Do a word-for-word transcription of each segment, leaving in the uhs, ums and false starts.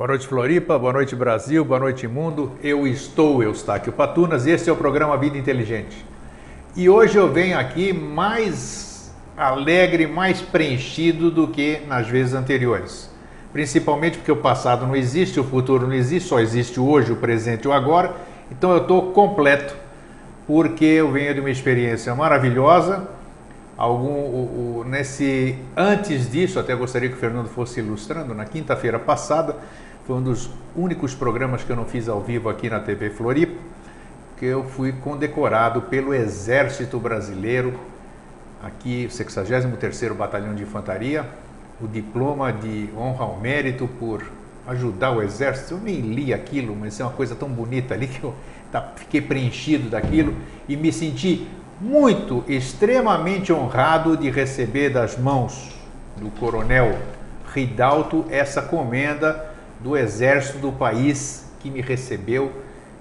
Boa noite, Floripa, boa noite, Brasil, boa noite, mundo. Eu estou Eustáquio Patunas e este é o programa Vida Inteligente. E hoje eu venho aqui mais alegre, mais preenchido do que nas vezes anteriores. Principalmente porque o passado não existe, o futuro não existe, só existe o hoje, o presente e o agora. Então eu estou completo, porque eu venho de uma experiência maravilhosa. Algum, o, o, nesse, antes disso, até gostaria que o Fernando fosse ilustrando, na quinta-feira passada, foi um dos únicos programas que eu não fiz ao vivo aqui na T V Floripa, que eu fui condecorado pelo Exército Brasileiro, aqui o sexagésimo terceiro Batalhão de Infantaria, o diploma de honra ao mérito por ajudar o Exército. Eu nem li aquilo, mas é uma coisa tão bonita ali que eu tá, fiquei preenchido daquilo e me senti muito, extremamente honrado de receber das mãos do coronel Ridalto essa comenda do exército do país que me recebeu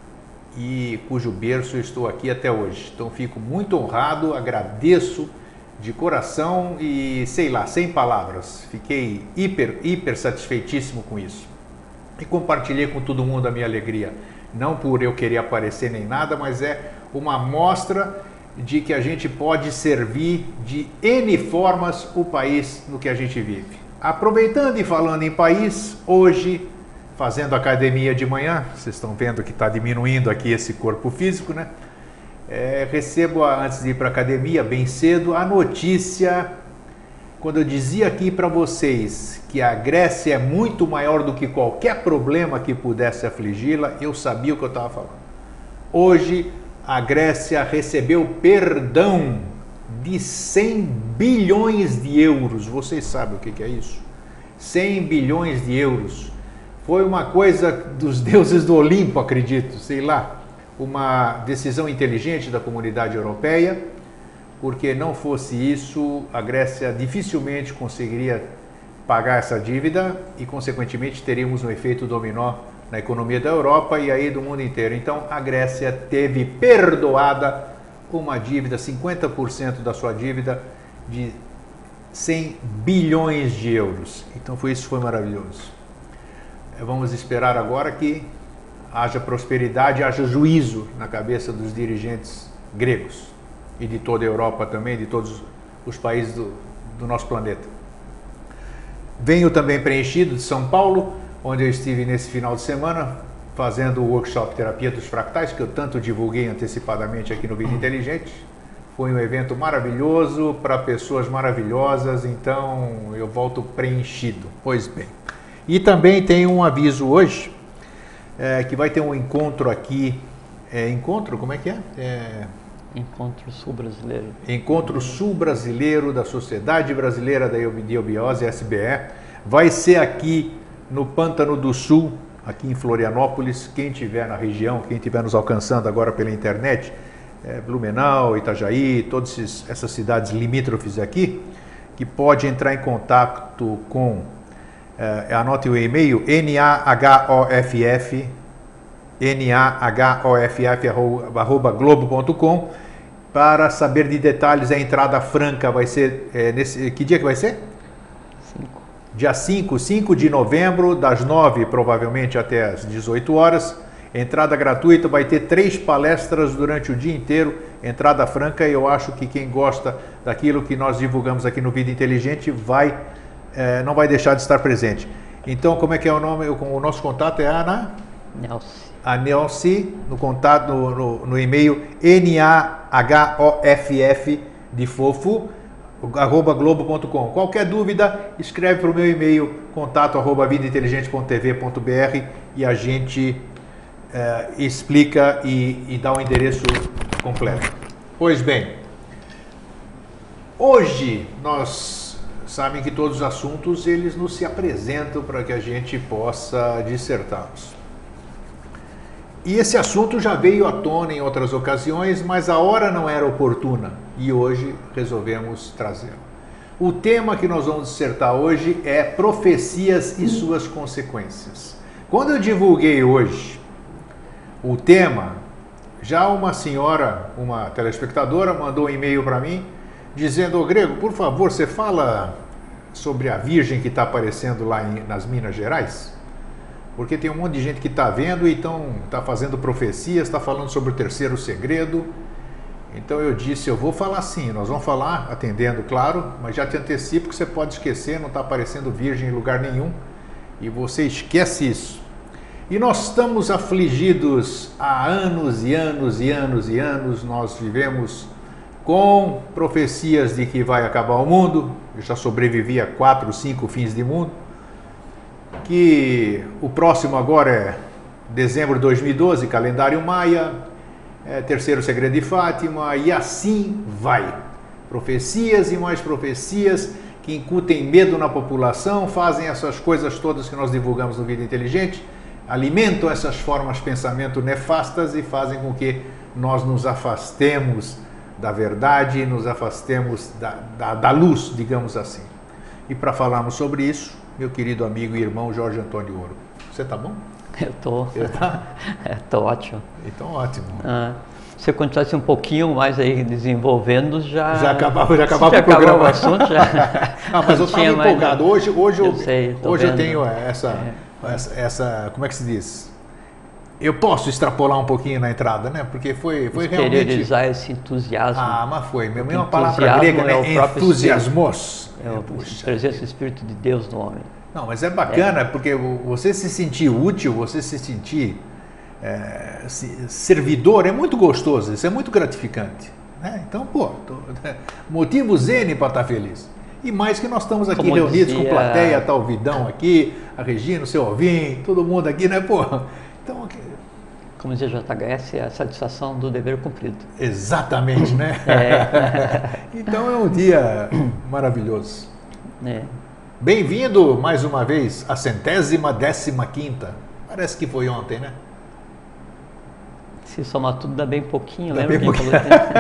e cujo berço eu estou aqui até hoje. Então fico muito honrado, agradeço de coração e sei lá, sem palavras. Fiquei hiper, hiper satisfeitíssimo com isso. E compartilhei com todo mundo a minha alegria. Não por eu querer aparecer nem nada, mas é uma amostra de que a gente pode servir de N formas o país no que a gente vive. Aproveitando e falando em país, hoje, fazendo academia de manhã, vocês estão vendo que está diminuindo aqui esse corpo físico, né? É, recebo, antes de ir para a academia, bem cedo, a notícia, quando eu dizia aqui para vocês que a Grécia é muito maior do que qualquer problema que pudesse afligi-la, eu sabia o que eu estava falando. Hoje, a Grécia recebeu perdão de cem bilhões de euros. Vocês sabem o que é isso? cem bilhões de euros. Foi uma coisa dos deuses do Olimpo, acredito, sei lá. Uma decisão inteligente da comunidade europeia, porque não fosse isso, a Grécia dificilmente conseguiria pagar essa dívida e, consequentemente, teríamos um efeito dominó na economia da Europa e aí do mundo inteiro. Então, a Grécia teve perdoada uma dívida, cinquenta por cento da sua dívida, de cem bilhões de euros. Então, foi isso, foi maravilhoso. Vamos esperar agora que haja prosperidade, haja juízo na cabeça dos dirigentes gregos e de toda a Europa também, de todos os países do, do nosso planeta. Venho também preenchido de São Paulo, onde eu estive nesse final de semana fazendo o workshop Terapia dos Fractais, que eu tanto divulguei antecipadamente aqui no Vida Inteligente. Foi um evento maravilhoso para pessoas maravilhosas, então eu volto preenchido. Pois bem. E também tem um aviso hoje, é, que vai ter um encontro aqui. É, encontro, como é que é? é... Encontro Sul Brasileiro. Encontro Sul Brasileiro da Sociedade Brasileira da Endobiose, S B E. Vai ser aqui no Pântano do Sul, aqui em Florianópolis. Quem estiver na região, quem estiver nos alcançando agora pela internet, é, Blumenau, Itajaí, todas essas cidades limítrofes aqui, que pode entrar em contato com, é, anote o e-mail, N A H O F F, N A H O F F arroba globo ponto com, para saber de detalhes. A entrada franca vai ser, é, nesse, que dia que vai ser? Dia cinco, cinco de novembro, das nove provavelmente até as dezoito horas. Entrada gratuita, vai ter três palestras durante o dia inteiro. Entrada franca, e eu acho que quem gosta daquilo que nós divulgamos aqui no Vida Inteligente vai, é, não vai deixar de estar presente. Então, como é que é o nome? O nosso contato é a Ana? Nelce. A Nelce, no contato, no, no, no e-mail N A H O F F de fofo, arroba globo ponto com. Qualquer dúvida, escreve para o meu e-mail, contato arroba vida inteligente ponto t v ponto b r, e a gente é, explica e, e dá o endereço completo. Pois bem, hoje nós sabem que todos os assuntos eles nos se apresentam para que a gente possa dissertá-los. E esse assunto já veio à tona em outras ocasiões, mas a hora não era oportuna e hoje resolvemos trazê-lo. O tema que nós vamos dissertar hoje é profecias e suas consequências. Quando eu divulguei hoje o tema, já uma senhora, uma telespectadora, mandou um e-mail para mim dizendo: ô Grego, por favor, você fala sobre a Virgem que está aparecendo lá em, nas Minas Gerais? porque tem um monte de gente que está vendo e está fazendo profecias, está falando sobre o terceiro segredo. Então eu disse, eu vou falar sim, nós vamos falar, atendendo, claro, mas já te antecipo que você pode esquecer, não está aparecendo virgem em lugar nenhum, e você esquece isso. E nós estamos afligidos há anos e anos e anos e anos, nós vivemos com profecias de que vai acabar o mundo, eu já sobrevivi a quatro, cinco fins de mundo, que o próximo agora é dezembro de dois mil e doze, calendário maia, é, terceiro segredo de Fátima, e assim vai. Profecias e mais profecias que incutem medo na população, fazem essas coisas todas que nós divulgamos no Vida Inteligente, alimentam essas formas de pensamento nefastas e fazem com que nós nos afastemos da verdade, nos afastemos da, da, da luz, digamos assim. E para falarmos sobre isso, meu querido amigo e irmão Jorge Antônio Ouro. Você tá bom? Eu tô. Eu tá? É, tô ótimo. Então, ótimo. Ah, se eu continuasse um pouquinho mais aí desenvolvendo, já... Já acabava, já acabava já o programa. Acabava o assunto, já... Ah, mas eu estava empolgado. Mais... Hoje, hoje, eu, eu, sei, hoje vendo. eu tenho essa, é. essa, essa... Como é que se diz? Eu posso extrapolar um pouquinho na entrada, né? Porque foi, foi realmente... Exteriorizar esse entusiasmo. Ah, mas foi. Mesmo uma palavra grega, né? É Entusiasmos. É a presença do Espírito de Deus no homem. Não, mas é bacana, é. porque você se sentir útil, você se sentir é, servidor, é muito gostoso, isso é muito gratificante. Né? Então, pô, tô, motivos N para estar feliz. E mais que nós estamos aqui Como reunidos dizia... com plateia, tá o Vidão aqui, a Regina, o seu Alvim, todo mundo aqui, né, pô? Então, como dizia J H S, é a satisfação do dever cumprido. Exatamente, né? É. Então é um dia maravilhoso. É. Bem-vindo mais uma vez à centésima décima quinta. Parece que foi ontem, né? Se somar tudo dá bem pouquinho, dá lembra? Bem pouquinho.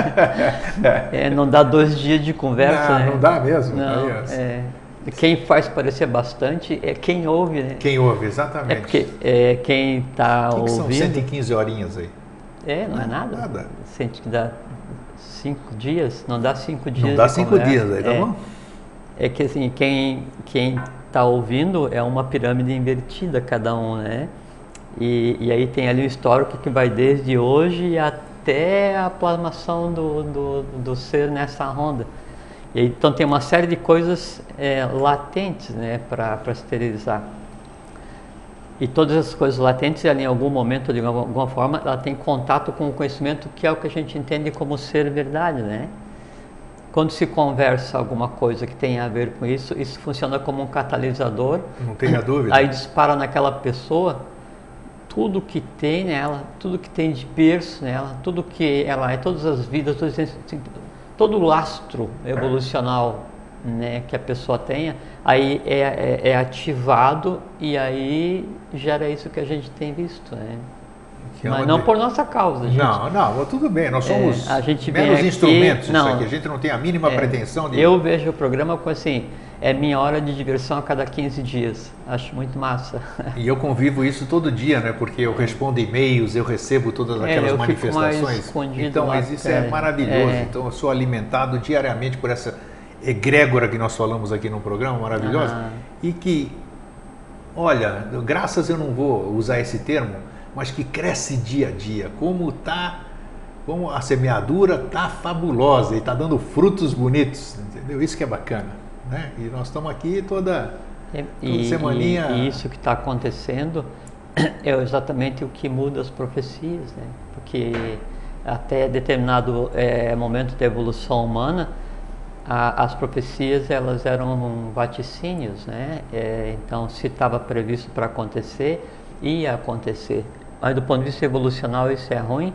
É, não dá dois dias de conversa, não, né? Não dá mesmo. Não, é, quem faz parecer bastante é quem ouve, né? Quem ouve, exatamente. É porque é, quem está ouvindo... São cento e quinze horinhas aí. É, não é nada. Nada. Sente que dá cinco dias, não dá cinco dias Não dá de cinco conversa. dias aí, tá é, bom? É que assim, quem quem está ouvindo é uma pirâmide invertida cada um, né? E, e aí tem ali um histórico que vai desde hoje até a plasmação do, do, do ser nessa ronda. E, então tem uma série de coisas é, latentes, né, para esterilizar. E todas essas coisas latentes, ela, em algum momento, de alguma forma, ela tem contato com o conhecimento que é o que a gente entende como ser verdade, né? Quando se conversa alguma coisa que tem a ver com isso, isso funciona como um catalisador. Não tenha dúvida. Aí dispara naquela pessoa tudo que tem nela, tudo que tem de berço nela, tudo que ela é, todas as vidas, todos todo o lastro evolucional, né, que a pessoa tenha, aí é, é, é ativado e aí gera isso que a gente tem visto, né? É Mas não de... por nossa causa. Gente, não, não, tudo bem, nós somos é, a gente meros aqui, instrumentos, não, isso aqui, a gente não tem a mínima é, pretensão de... Eu vejo o programa com assim, é minha hora de diversão a cada quinze dias, acho muito massa. E eu convivo isso todo dia, né? Porque eu respondo e-mails, eu recebo todas aquelas é, eu manifestações. Então, lá, mas isso é, é maravilhoso. É. Então, eu sou alimentado diariamente por essa egrégora que nós falamos aqui no programa, maravilhosa. Ah. E que, olha, graças eu não vou usar esse termo, mas que cresce dia a dia. Como tá, como a semeadura tá fabulosa e tá dando frutos bonitos, entendeu? Isso que é bacana. Né? E nós estamos aqui toda, toda e, semaninha... E, e isso que está acontecendo é exatamente o que muda as profecias, né? Porque até determinado é, momento da evolução humana, a, as profecias elas eram vaticínios, né? É, então, se estava previsto para acontecer, ia acontecer. Mas do ponto de vista evolucional isso é ruim,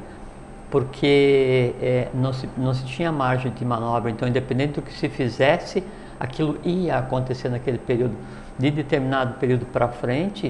porque é, não, se, não se tinha margem de manobra. Então, independente do que se fizesse, aquilo ia acontecer naquele período. De determinado período para frente,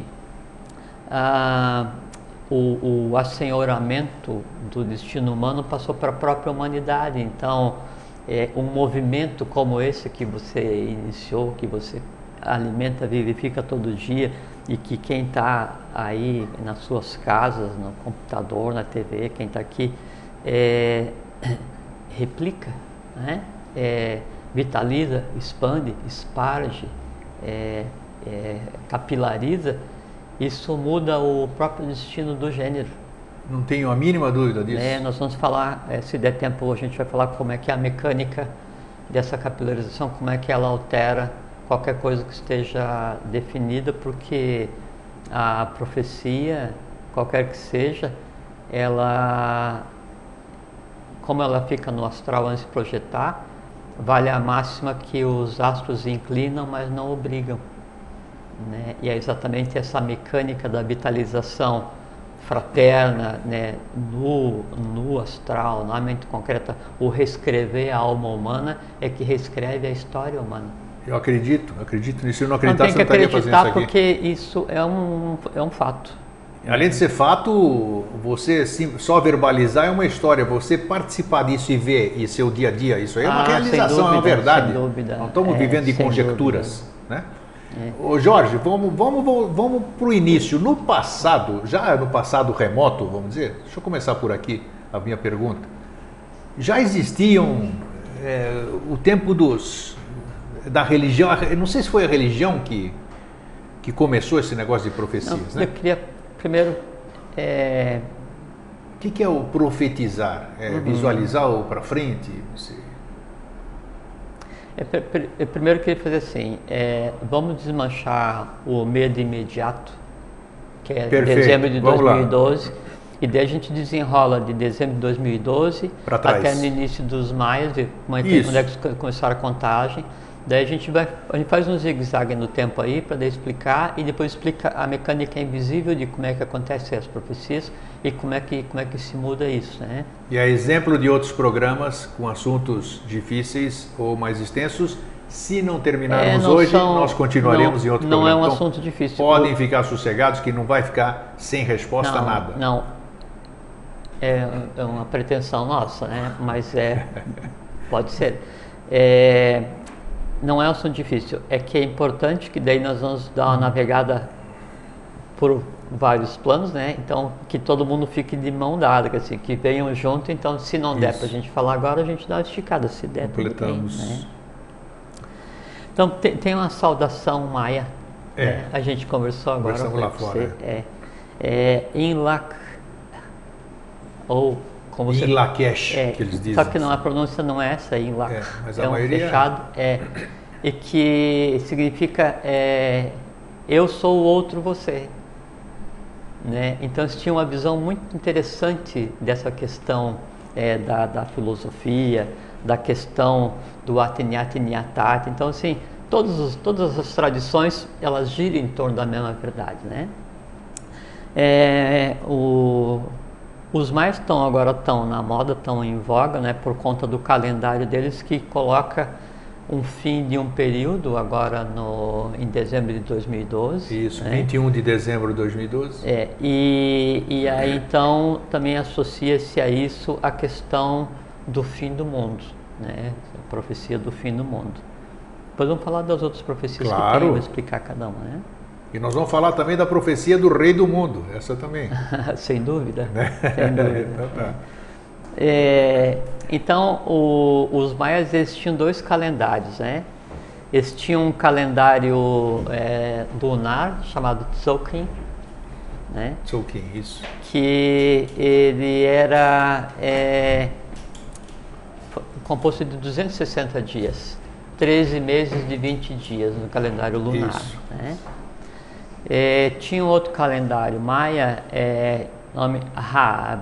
ah, o, o assenhoramento do destino humano passou para a própria humanidade. Então, é, um movimento como esse que você iniciou, que você alimenta, vivifica todo dia, e que quem está aí nas suas casas, no computador, na T V, quem está aqui, é, replica, né? É, vitaliza, expande, esparge, é, é, capilariza, isso muda o próprio destino do gênero. Não tenho a mínima dúvida disso. É, nós vamos falar, é, se der tempo, a gente vai falar como é que é a mecânica dessa capilarização, como é que ela altera qualquer coisa que esteja definida, porque a profecia, qualquer que seja, ela, como ela fica no astral antes de projetar, vale a máxima que os astros inclinam, mas não obrigam, né? E é exatamente essa mecânica da vitalização fraterna, né, no, no astral, na mente concreta, o reescrever a alma humana é que reescreve a história humana. Eu acredito, acredito nisso. Eu não Não acreditasse, tem que eu não estaria fazendo isso aqui. porque isso é um, é um fato. Além de ser fato, você sim, só verbalizar é uma história. Você participar disso e ver e seu dia a dia, isso aí é uma Ah, realização, sem dúvida, é uma verdade. sem dúvida. Não estamos É, vivendo de sem conjecturas, né? É. Ô Jorge, vamos, vamos, vamos para o início. No passado, já no passado remoto, vamos dizer, deixa eu começar por aqui a minha pergunta. Já existiam é, o tempo dos da religião, eu não sei se foi a religião que, que começou esse negócio de profecias, Não, né? eu queria primeiro é... O que, que é o profetizar? É Uhum. visualizar o para frente? Não sei. É, pr- pr- eu primeiro queria fazer assim, é, vamos desmanchar o medo imediato, que é Perfeito. dezembro de Vamos dois mil e lá. doze, e daí a gente desenrola de dezembro de dois mil e doze Pra trás. até no início dos maias, de como é que- Isso. quando é que começaram a contagem. Daí a gente vai, a gente faz um zigue-zague no tempo aí para daí explicar, e depois explica a mecânica invisível de como é que acontecem as profecias e como é que como é que se muda isso, né? E é exemplo de outros programas com assuntos difíceis ou mais extensos. Se não terminarmos É, não hoje, são- nós continuaremos não- em outro não programa. é um Então, assunto difícil. Podem O- ficar sossegados que não vai ficar sem resposta a não, nada. Não, é, é uma pretensão nossa, né? Mas é, pode ser. É, não é um assunto difícil, é que é importante que daí nós vamos dar uma navegada por vários planos, né? Então, que todo mundo fique de mão dada, que, assim, que venham junto. Então, se não der Isso. para a gente falar agora, a gente dá uma esticada, se der, tudo bem, Completamos. né? Então, tem, tem uma saudação maia, É. né? A gente conversou agora. Conversamos lá com fora, você, é, é Inlak, ou como Em você... Lakesh, É, que eles dizem. só que não, a pronúncia não é essa, Inlak. É, mas a é um maioria- fechado, é, e que significa é, eu sou o outro você. Né? Então eles tinham uma visão muito interessante dessa questão é, da, da filosofia, da questão do Ateniat Niatat. Então, assim, todos os, todas as tradições, elas giram em torno da mesma verdade, né? É, o, os mais estão agora estão na moda, estão em voga, né? Por conta do calendário deles, que coloca um fim de um período agora no, em dezembro de dois mil e doze. Isso, né? vinte e um de dezembro de dois mil e doze. É, e, e aí então também associa-se a isso a questão do fim do mundo, né? A profecia do fim do mundo. Depois vamos falar das outras profecias Claro. que tem, vou explicar cada uma, né? E nós vamos falar também da profecia do rei do mundo, essa também. Sem dúvida, Né? sem dúvida. Então tá. É, então, o, os maias eles tinham dois calendários, né? Eles tinham um calendário é, lunar chamado Tzolk'in, né? Tzolk'in, isso. Que ele era é, composto de duzentos e sessenta dias, treze meses de vinte dias no calendário lunar. Isso. Né? É, tinha um outro calendário maia, é, nome Raab.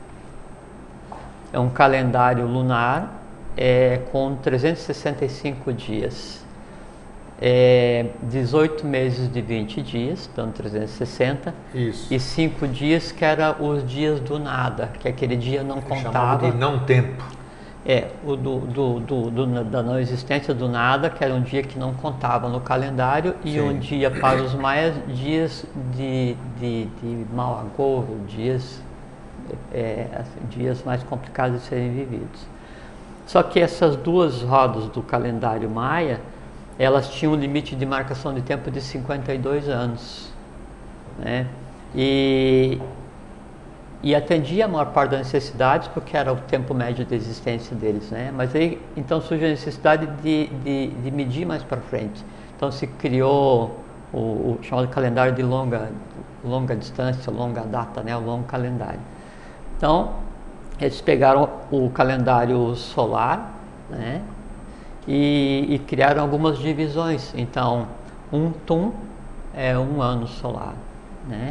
É um calendário lunar é, com trezentos e sessenta e cinco dias. É, dezoito meses de vinte dias, dando trezentos e sessenta, Isso. e cinco dias que era os dias do nada, que aquele dia não Chamado contava. de não tempo. É, o do, do, do, do- da não existência do nada, que era um dia que não contava no calendário, e Sim. um dia para os maias, dias de, de, de mau agouro, dias, é, assim, dias mais complicados de serem vividos. Só que essas duas rodas do calendário maia, elas tinham um limite de marcação de tempo de cinquenta e dois anos, né? E, e atendia a maior parte das necessidades, porque era o tempo médio de existência deles, né? Mas aí, então surgiu a necessidade de, de, de medir mais para frente. Então se criou o, o chamado calendário de longa, longa distância, longa data, né? O longo calendário. Então, eles pegaram o calendário solar, né? E, e criaram algumas divisões. Então, um tum é um ano solar, né?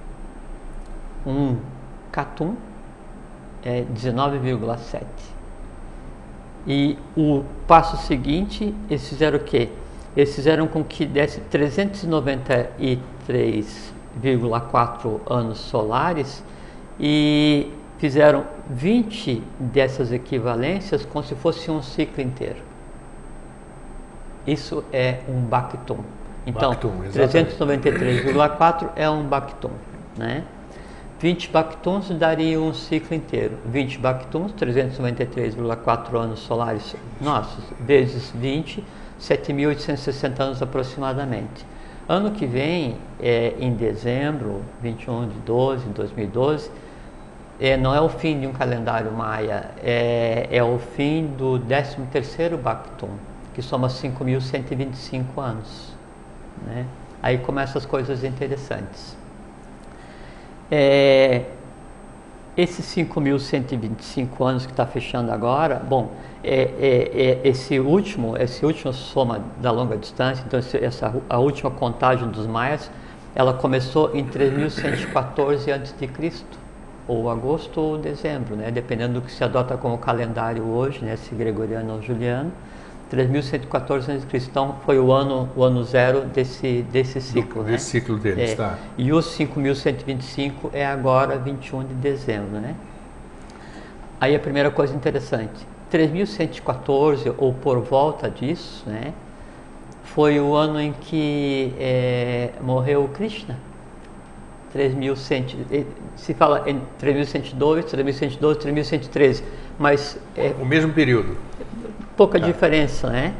Um catum é dezenove vírgula sete. E o passo seguinte, eles fizeram o quê? Eles fizeram com que desse trezentos e noventa e três vírgula quatro anos solares e fizeram vinte dessas equivalências como se fosse um ciclo inteiro. Isso é um bactum. Então, trezentos e noventa e três vírgula quatro é um bactum, né? vinte bactums daria um ciclo inteiro. vinte bactums, trezentos e noventa e três vírgula quatro anos solares nossos, vezes vinte, sete mil oitocentos e sessenta anos aproximadamente. Ano que vem, é, em dezembro, vinte e um de doze de dois mil e doze, é, não é o fim de um calendário maia, é, é o fim do décimo terceiro bactum, que soma cinco mil cento e vinte e cinco anos, né? Aí começam as coisas interessantes. É, esses cinco mil cento e vinte e cinco anos que está fechando agora, bom, é, é, é, esse último, esse último soma da longa distância, então esse, essa, a última contagem dos maias, ela começou em três mil cento e quatorze antes de Cristo, ou agosto ou dezembro, né, dependendo do que se adota como calendário hoje, né, se gregoriano ou juliano. três mil cento e quatorze antes de Cristo. Então foi o ano, o ano zero desse, desse ciclo. Do, desse né? ciclo deles, é. tá. E os cinco mil cento e vinte e cinco é agora vinte e um de dezembro, né? Aí a primeira coisa interessante, três mil cento e quatorze, ou por volta disso, né? Foi o ano em que é, morreu Krishna. três mil e cem, se fala em três mil cento e dois, três mil cento e doze, três mil cento e treze, mas... É, o mesmo período. Pouca tá. diferença, né?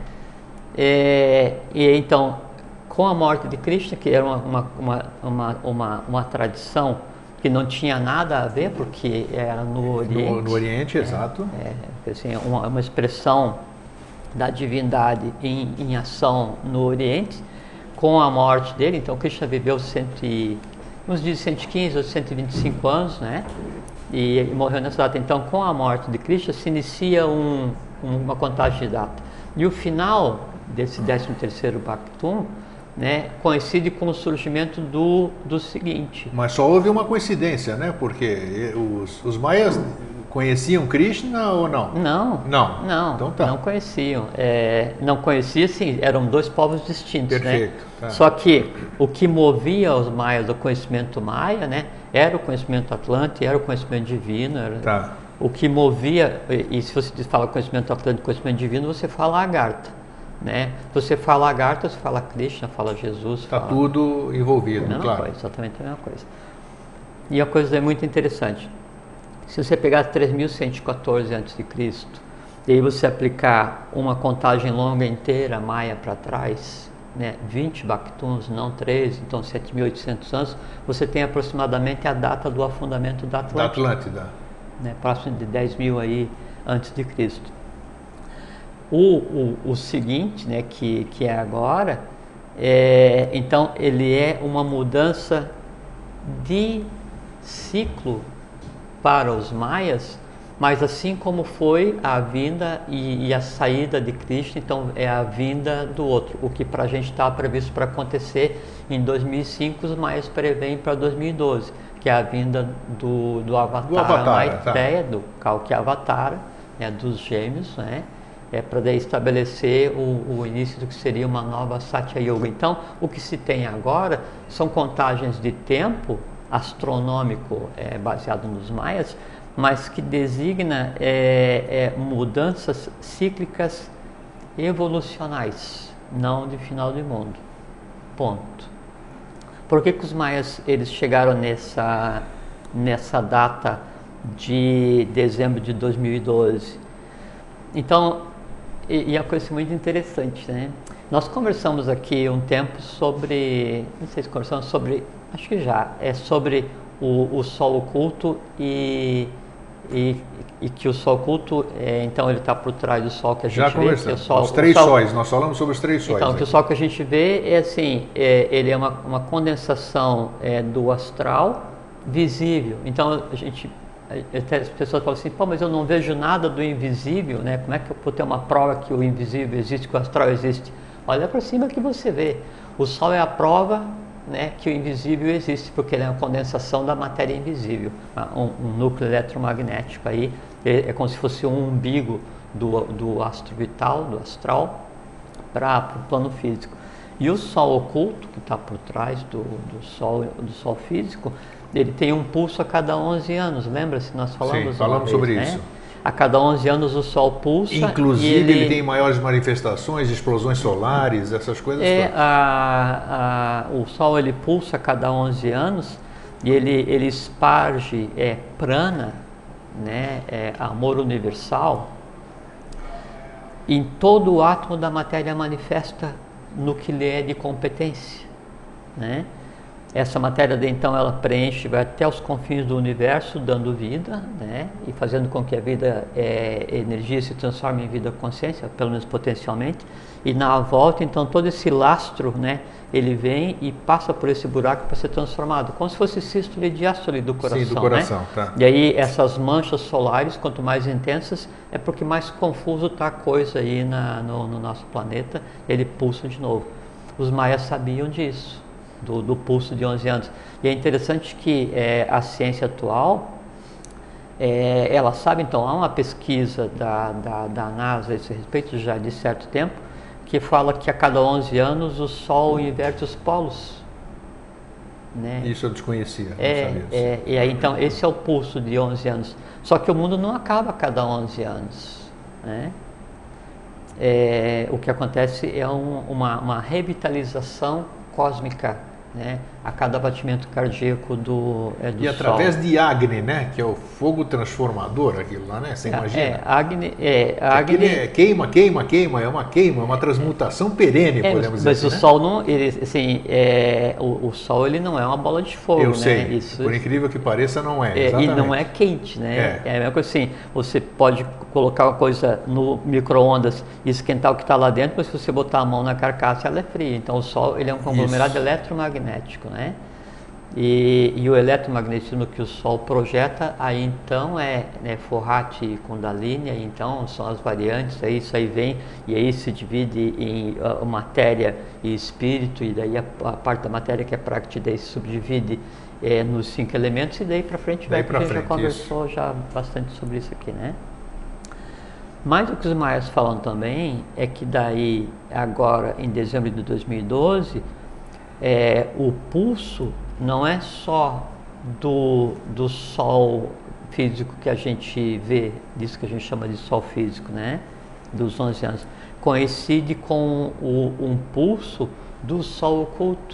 É, e então, com a morte de Krishna, que era uma, uma, uma, uma, uma, uma tradição que não tinha nada a ver, porque era no Oriente. No, no Oriente, é, exato. É, assim, uma, uma expressão da divindade em, em ação no Oriente, com a morte dele. Então, Krishna viveu cento e, uns dias cento e quinze ou cento e vinte e cinco anos, né? E, e morreu nessa data. Então, com a morte de Krishna, se inicia um, uma contagem de data. E o final desse décimo terceiro Bactum, né, coincide com o surgimento do, do seguinte. Mas só houve uma coincidência, né? Porque os, os maias conheciam Krishna ou não? Não. Não? Não, então tá. não conheciam. É, não conheciam, sim, eram dois povos distintos, Perfeito, né? tá. Só que o que movia os maias, o conhecimento maia, né, era o conhecimento atlântico, era o conhecimento divino, era... Tá. O que movia, e se você fala conhecimento atlântico, conhecimento divino, você fala Agartha, né? Você fala Agartha, você fala Krishna, fala Jesus. Está fala... tudo envolvido, a mesma claro. coisa, exatamente a mesma coisa. E a coisa é muito interessante. Se você pegar três mil cento e quatorze antes de Cristo e aí você aplicar uma contagem longa inteira, maia para trás, né, vinte bactums, não treze, então sete mil e oitocentos anos, você tem aproximadamente a data do afundamento da Atlântida. Da Atlântida. Né, próximo de dez mil aí antes de Cristo. O, o, o seguinte, né, que, que é agora, é, então ele é uma mudança de ciclo para os maias, mas assim como foi a vinda e, e a saída de Cristo, então é a vinda do outro, o que para a gente estava previsto para acontecer em dois mil e cinco, os maias preveem para dois mil e doze, que é a vinda do, do Avatar, do Avatar, Maitreya, tá. do Kalki Avatara, né, dos gêmeos, né, é para daí estabelecer o, o início do que seria uma nova Satya Yuga. Então, o que se tem agora são contagens de tempo astronômico é, baseado nos maias, mas que designa é, é, mudanças cíclicas evolucionais, não de final do mundo. Ponto. Por que que os maias eles chegaram nessa, nessa data de dezembro de dois mil e doze? Então, e, e é uma coisa muito interessante, né? Nós conversamos aqui um tempo sobre, não sei se conversamos sobre, acho que já, é sobre o, o Sol oculto e, e, e que o Sol oculto, é, então ele está por trás do Sol que a gente Já vê. conversamos, o sol, os três o sol, sóis, nós falamos sobre os três sóis. Então, que o Sol que a gente vê é assim, é, ele é uma, uma condensação é, do astral visível. Então, a gente, até as pessoas falam assim, pô, mas eu não vejo nada do invisível, né? Como é que eu vou ter uma prova que o invisível existe, que o astral existe? Olha para cima que você vê. O Sol é a prova, né, que o invisível existe, porque ele é uma condensação da matéria invisível, um, um núcleo eletromagnético aí, é, é como se fosse um umbigo do, do astro vital, do astral, para o plano físico. E o Sol oculto, que está por trás do, do, sol, do Sol físico, ele tem um pulso a cada onze anos, lembra-se? Nós falamos, Sim, falamos vez, sobre né? isso. A cada onze anos o Sol pulsa. Inclusive e ele, ele tem maiores manifestações, explosões solares, essas coisas é, todas. a, a, o Sol ele pulsa a cada onze anos e ele, ele esparge é, prana, né, é, amor universal, em todo o átomo da matéria manifesta no que lhe é de competência, né? Essa matéria, então, ela preenche, vai até os confins do universo, dando vida, né? E fazendo com que a vida, é, energia, se transforme em vida consciência, pelo menos potencialmente. E na volta, então, todo esse lastro, né? Ele vem e passa por esse buraco para ser transformado, como se fosse sístole e diástole do coração. Sim, do coração, né? Tá. E aí, essas manchas solares, quanto mais intensas, é porque mais confuso está a coisa aí na, no, no nosso planeta, ele pulsa de novo. Os maias sabiam disso. Do, do pulso de onze anos. E é interessante que é, a ciência atual, é, ela sabe, então, há uma pesquisa da, da, da NASA a esse respeito já de certo tempo, que fala que a cada onze anos o Sol inverte os polos. Né? Isso eu desconhecia, é, não sabia disso. É, e aí, então, esse é o pulso de onze anos. Só que o mundo não acaba a cada onze anos. Né? É, o que acontece é um, uma, uma revitalização cósmica, né, a cada batimento cardíaco do, é, do E através Sol. de Agni, né, que é o fogo transformador, aquilo lá, né? Você imagina? É, Agni, é, Agni, é queima, queima, queima, é uma queima, é uma transmutação perene, é, podemos mas dizer. o né? Sol não, ele, assim, é, o, o Sol ele não é uma bola de fogo, Eu né? sei, Isso, por incrível que pareça, não é. é, e não é quente, né? É. é a mesma coisa assim, você pode colocar uma coisa no micro-ondas e esquentar o que está lá dentro, mas se você botar a mão na carcaça, ela é fria. Então o Sol ele é um conglomerado Isso. eletromagnético, né? E, e o eletromagnetismo que o Sol projeta, aí então é né, Fohat e Kundalini, aí então são as variantes, aí isso aí vem e aí se divide em uh, matéria e espírito, e daí a, a parte da matéria que é Prakriti daí se subdivide é, nos cinco elementos, e daí para frente vai, que a gente frente, já conversou isso. já bastante sobre isso aqui, né? Mas o que os maias falam também é que daí agora em dezembro de dois mil e doze é, o pulso não é só do, do Sol físico que a gente vê, disso que a gente chama de Sol físico, né? Dos onze anos, coincide com o, um pulso do Sol oculto,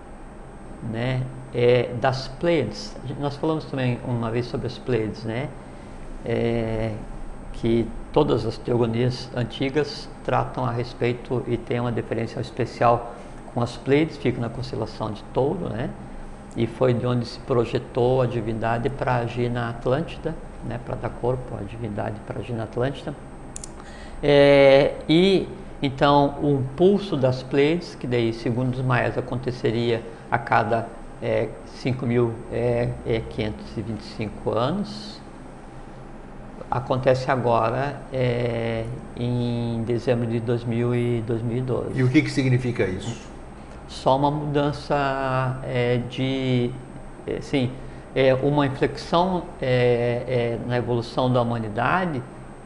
né? É, das Pleiades. Nós falamos também uma vez sobre as Pleiades, né? É, que todas as teogonias antigas tratam a respeito e tem uma diferenciação especial com as Pleiades, ficam na constelação de Touro, né? E foi de onde se projetou a divindade para agir na Atlântida, né? Para dar corpo à divindade para agir na Atlântida. É, e então um pulso das Pleiades, que daí segundo os maias aconteceria a cada é, cinco mil quinhentos e vinte e cinco anos, acontece agora é, em dezembro de dois mil e doze. E o que, que significa isso? Só uma mudança é, de, assim, é, uma inflexão é, é, na evolução da humanidade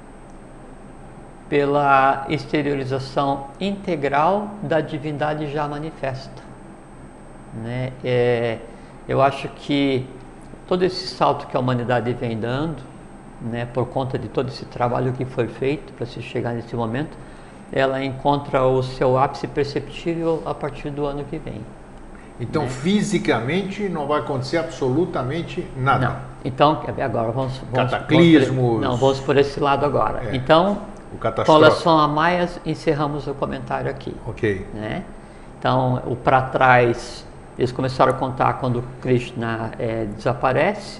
pela exteriorização integral da divindade já manifesta, né? É, eu acho que todo esse salto que a humanidade vem dando, né, por conta de todo esse trabalho que foi feito para se chegar nesse momento, ela encontra o seu ápice perceptível a partir do ano que vem. Então, né? Fisicamente não vai acontecer absolutamente nada. Não. Então, agora vamos... vamos Cataclismos... Vamos, não, vamos por esse lado agora. É. Então, com relação a maias, encerramos o comentário aqui. Ok. Né? Então, o para trás, eles começaram a contar quando Krishna é, desaparece,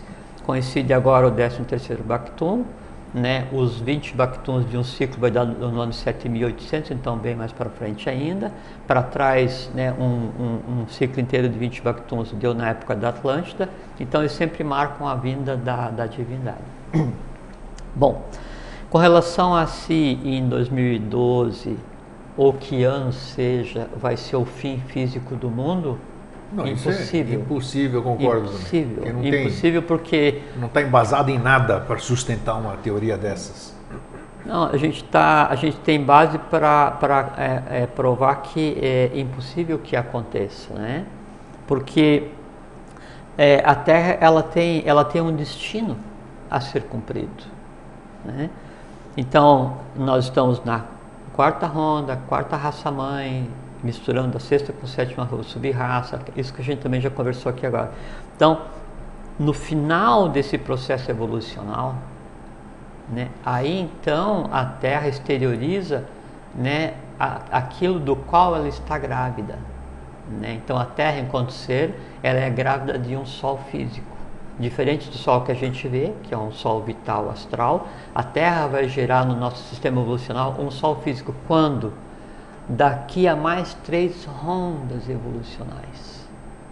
coincide agora o décimo terceiro Bactum, né? Os vinte Bactums de um ciclo vai dar no ano sete mil e oitocentos, então bem mais para frente ainda. Para trás, né, um, um, um ciclo inteiro de vinte Bactums deu na época da Atlântida, então eles sempre marcam a vinda da, da divindade. Bom, com relação a se em dois mil e doze, ou que ano seja, vai ser o fim físico do mundo, não, impossível. Isso é impossível, concordo. Impossível, não impossível tem, porque... Não está embasado em nada para sustentar uma teoria dessas. Não, a gente, tá, a gente tem base para é, é, provar que é impossível que aconteça, né? Porque é, a Terra ela tem, ela tem um destino a ser cumprido, né? Então, nós estamos na quarta ronda, quarta raça-mãe, misturando a sexta com a sétima sub-raça, isso que a gente também já conversou aqui agora. Então, no final desse processo evolucional, né, aí então a Terra exterioriza, né, a, aquilo do qual ela está grávida, né? Então a Terra, enquanto ser, ela é grávida de um Sol físico. Diferente do Sol que a gente vê, que é um Sol vital astral, a Terra vai gerar no nosso sistema evolucional um Sol físico. Quando? Daqui a mais três rondas evolucionais.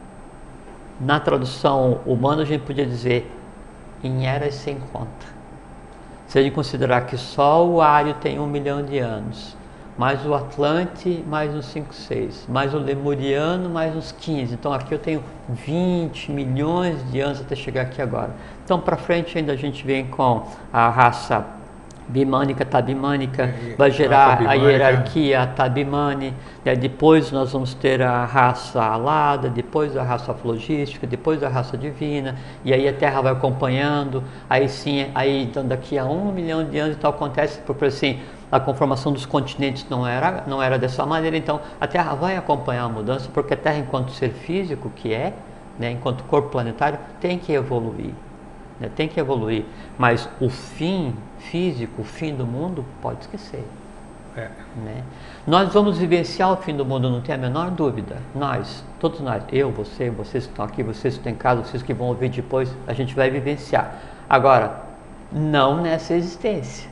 Na tradução humana a gente podia dizer em eras sem conta. Se a gente considerar que só o Ário tem um milhão de anos, mais o Atlante, mais uns cinco, seis, mais o Lemuriano, mais uns quinze. Então aqui eu tenho vinte milhões de anos até chegar aqui agora. Então para frente ainda a gente vem com a raça bimânica, tabimânica, vai gerar a hierarquia tabimane, né? Depois nós vamos ter a raça alada, depois a raça flogística, depois a raça divina, e aí a Terra vai acompanhando, aí sim, aí então daqui a um milhão de anos então acontece, porque assim, a conformação dos continentes não era, não era dessa maneira, então a Terra vai acompanhar a mudança, porque a Terra enquanto ser físico que é, né, enquanto corpo planetário, tem que evoluir. Né, tem que evoluir, mas o fim físico, o fim do mundo, pode esquecer. É. Né? Nós vamos vivenciar o fim do mundo, não tem a menor dúvida. Nós, todos nós, eu, você, vocês que estão aqui, vocês que estão em casa, vocês que vão ouvir depois, a gente vai vivenciar. Agora, não nessa existência.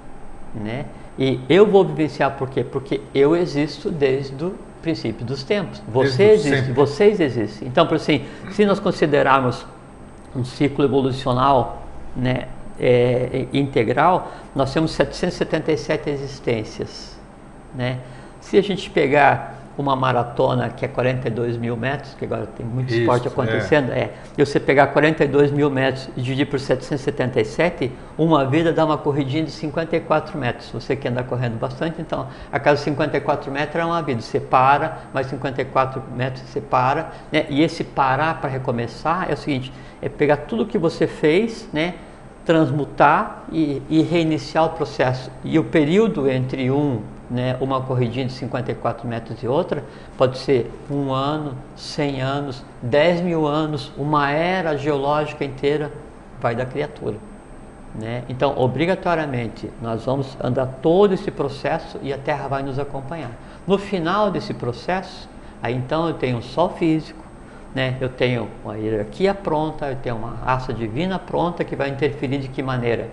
Né? E eu vou vivenciar por quê? Porque eu existo desde o princípio dos tempos. Você existe, vocês existem. Então, por assim, se nós considerarmos um ciclo evolucional, né, é, integral, nós temos setecentas e setenta e sete existências, né? Se a gente pegar uma maratona que é quarenta e dois mil metros, que agora tem muito Isso, esporte acontecendo, é. é, e você pegar quarenta e dois mil metros e dividir por setecentos e setenta e sete, uma vida dá uma corridinha de cinquenta e quatro metros. Você que anda correndo bastante, então a cada cinquenta e quatro metros é uma vida. Você para, mais cinquenta e quatro metros você para, né? E esse parar para recomeçar é o seguinte, é pegar tudo que você fez, né, transmutar e, e reiniciar o processo. E o período entre um, né, uma corridinha de cinquenta e quatro metros e outra, pode ser um ano, cem anos, dez mil anos, uma era geológica inteira, vai da criatura. Né? Então, obrigatoriamente, nós vamos andar todo esse processo e a Terra vai nos acompanhar. No final desse processo, aí então eu tenho um Sol físico, né? Eu tenho uma hierarquia pronta, eu tenho uma raça divina pronta que vai interferir de que maneira?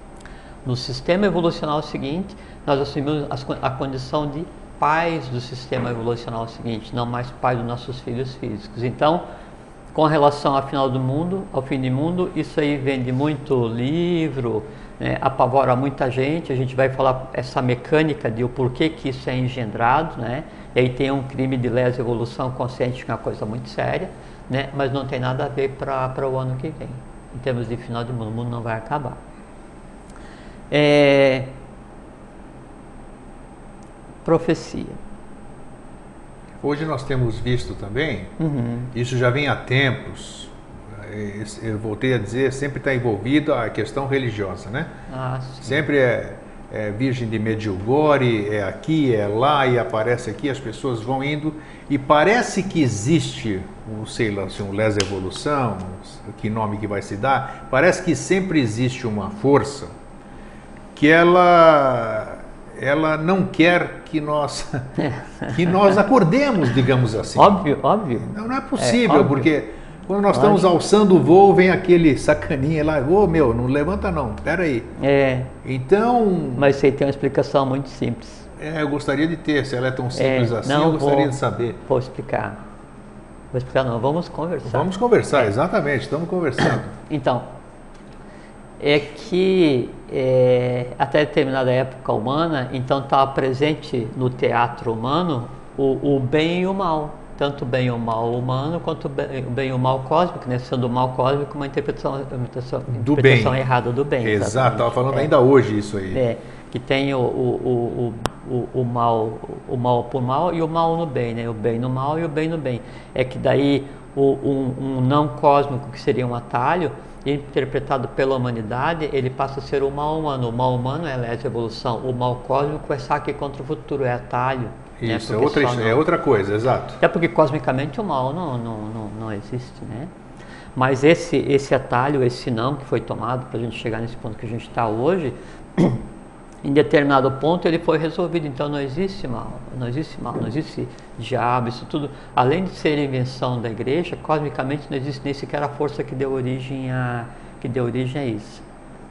No sistema evolucional seguinte, nós assumimos a condição de pais do sistema evolucional seguinte, não mais pais dos nossos filhos físicos. Então, com relação ao final do mundo, ao fim do mundo, isso aí vende muito livro, né, apavora muita gente. A gente vai falar essa mecânica de o porquê que isso é engendrado, né? E aí tem um crime de lesa evolução consciente, que é uma coisa muito séria, né? Mas não tem nada a ver para o ano que vem, em termos de final do mundo. O mundo não vai acabar. É... Profecia. Hoje nós temos visto também, uhum. isso já vem há tempos, eu voltei a dizer, sempre está envolvido a questão religiosa, né? Ah, sempre é, é Virgem de Medjugorje, é aqui, é lá, e aparece aqui, as pessoas vão indo, e parece que existe, um, sei lá, um lesa evolução, que nome que vai se dar, parece que sempre existe uma força que ela... ela não quer que nós, que nós acordemos, digamos assim. Óbvio, óbvio. Não, não é possível, é, porque Quando nós estamos alçando o voo, vem aquele sacaninha lá, ô oh, meu, não levanta não, pera aí. É. Então... Mas isso aí tem uma explicação muito simples. É, eu gostaria de ter, se ela é tão simples é, assim, não, eu gostaria vou, de saber. Vou explicar. Vou explicar não, vamos conversar. Vamos conversar, é. exatamente, estamos conversando. Então, é que é, até determinada época humana, então estava presente no teatro humano o, o bem e o mal. Tanto o bem e o mal humano, quanto o bem, o bem e o mal cósmico, né? Sendo o mal cósmico uma interpretação, uma interpretação, do interpretação bem. errada do bem. Exato, estava falando é. ainda hoje isso aí. É, que tem o, o, o, o, o, mal, o mal por mal e o mal no bem, né? O bem no mal e o bem no bem. É que daí o, um, um não cósmico, que seria um atalho, interpretado pela humanidade, ele passa a ser o mal humano. O mal humano é a evolução, o mal cósmico é saque contra o futuro, é atalho. Isso, né? é, outra, não, é outra coisa, exato. É porque cosmicamente o mal não, não, não, não existe, né? Mas esse, esse atalho, esse não que foi tomado para a gente chegar nesse ponto que a gente está hoje, em determinado ponto ele foi resolvido. Então não existe mal, não existe mal, não existe diabo, isso tudo. Além de ser invenção da igreja, cosmicamente não existe nem sequer a força que deu origem a, que deu origem a isso.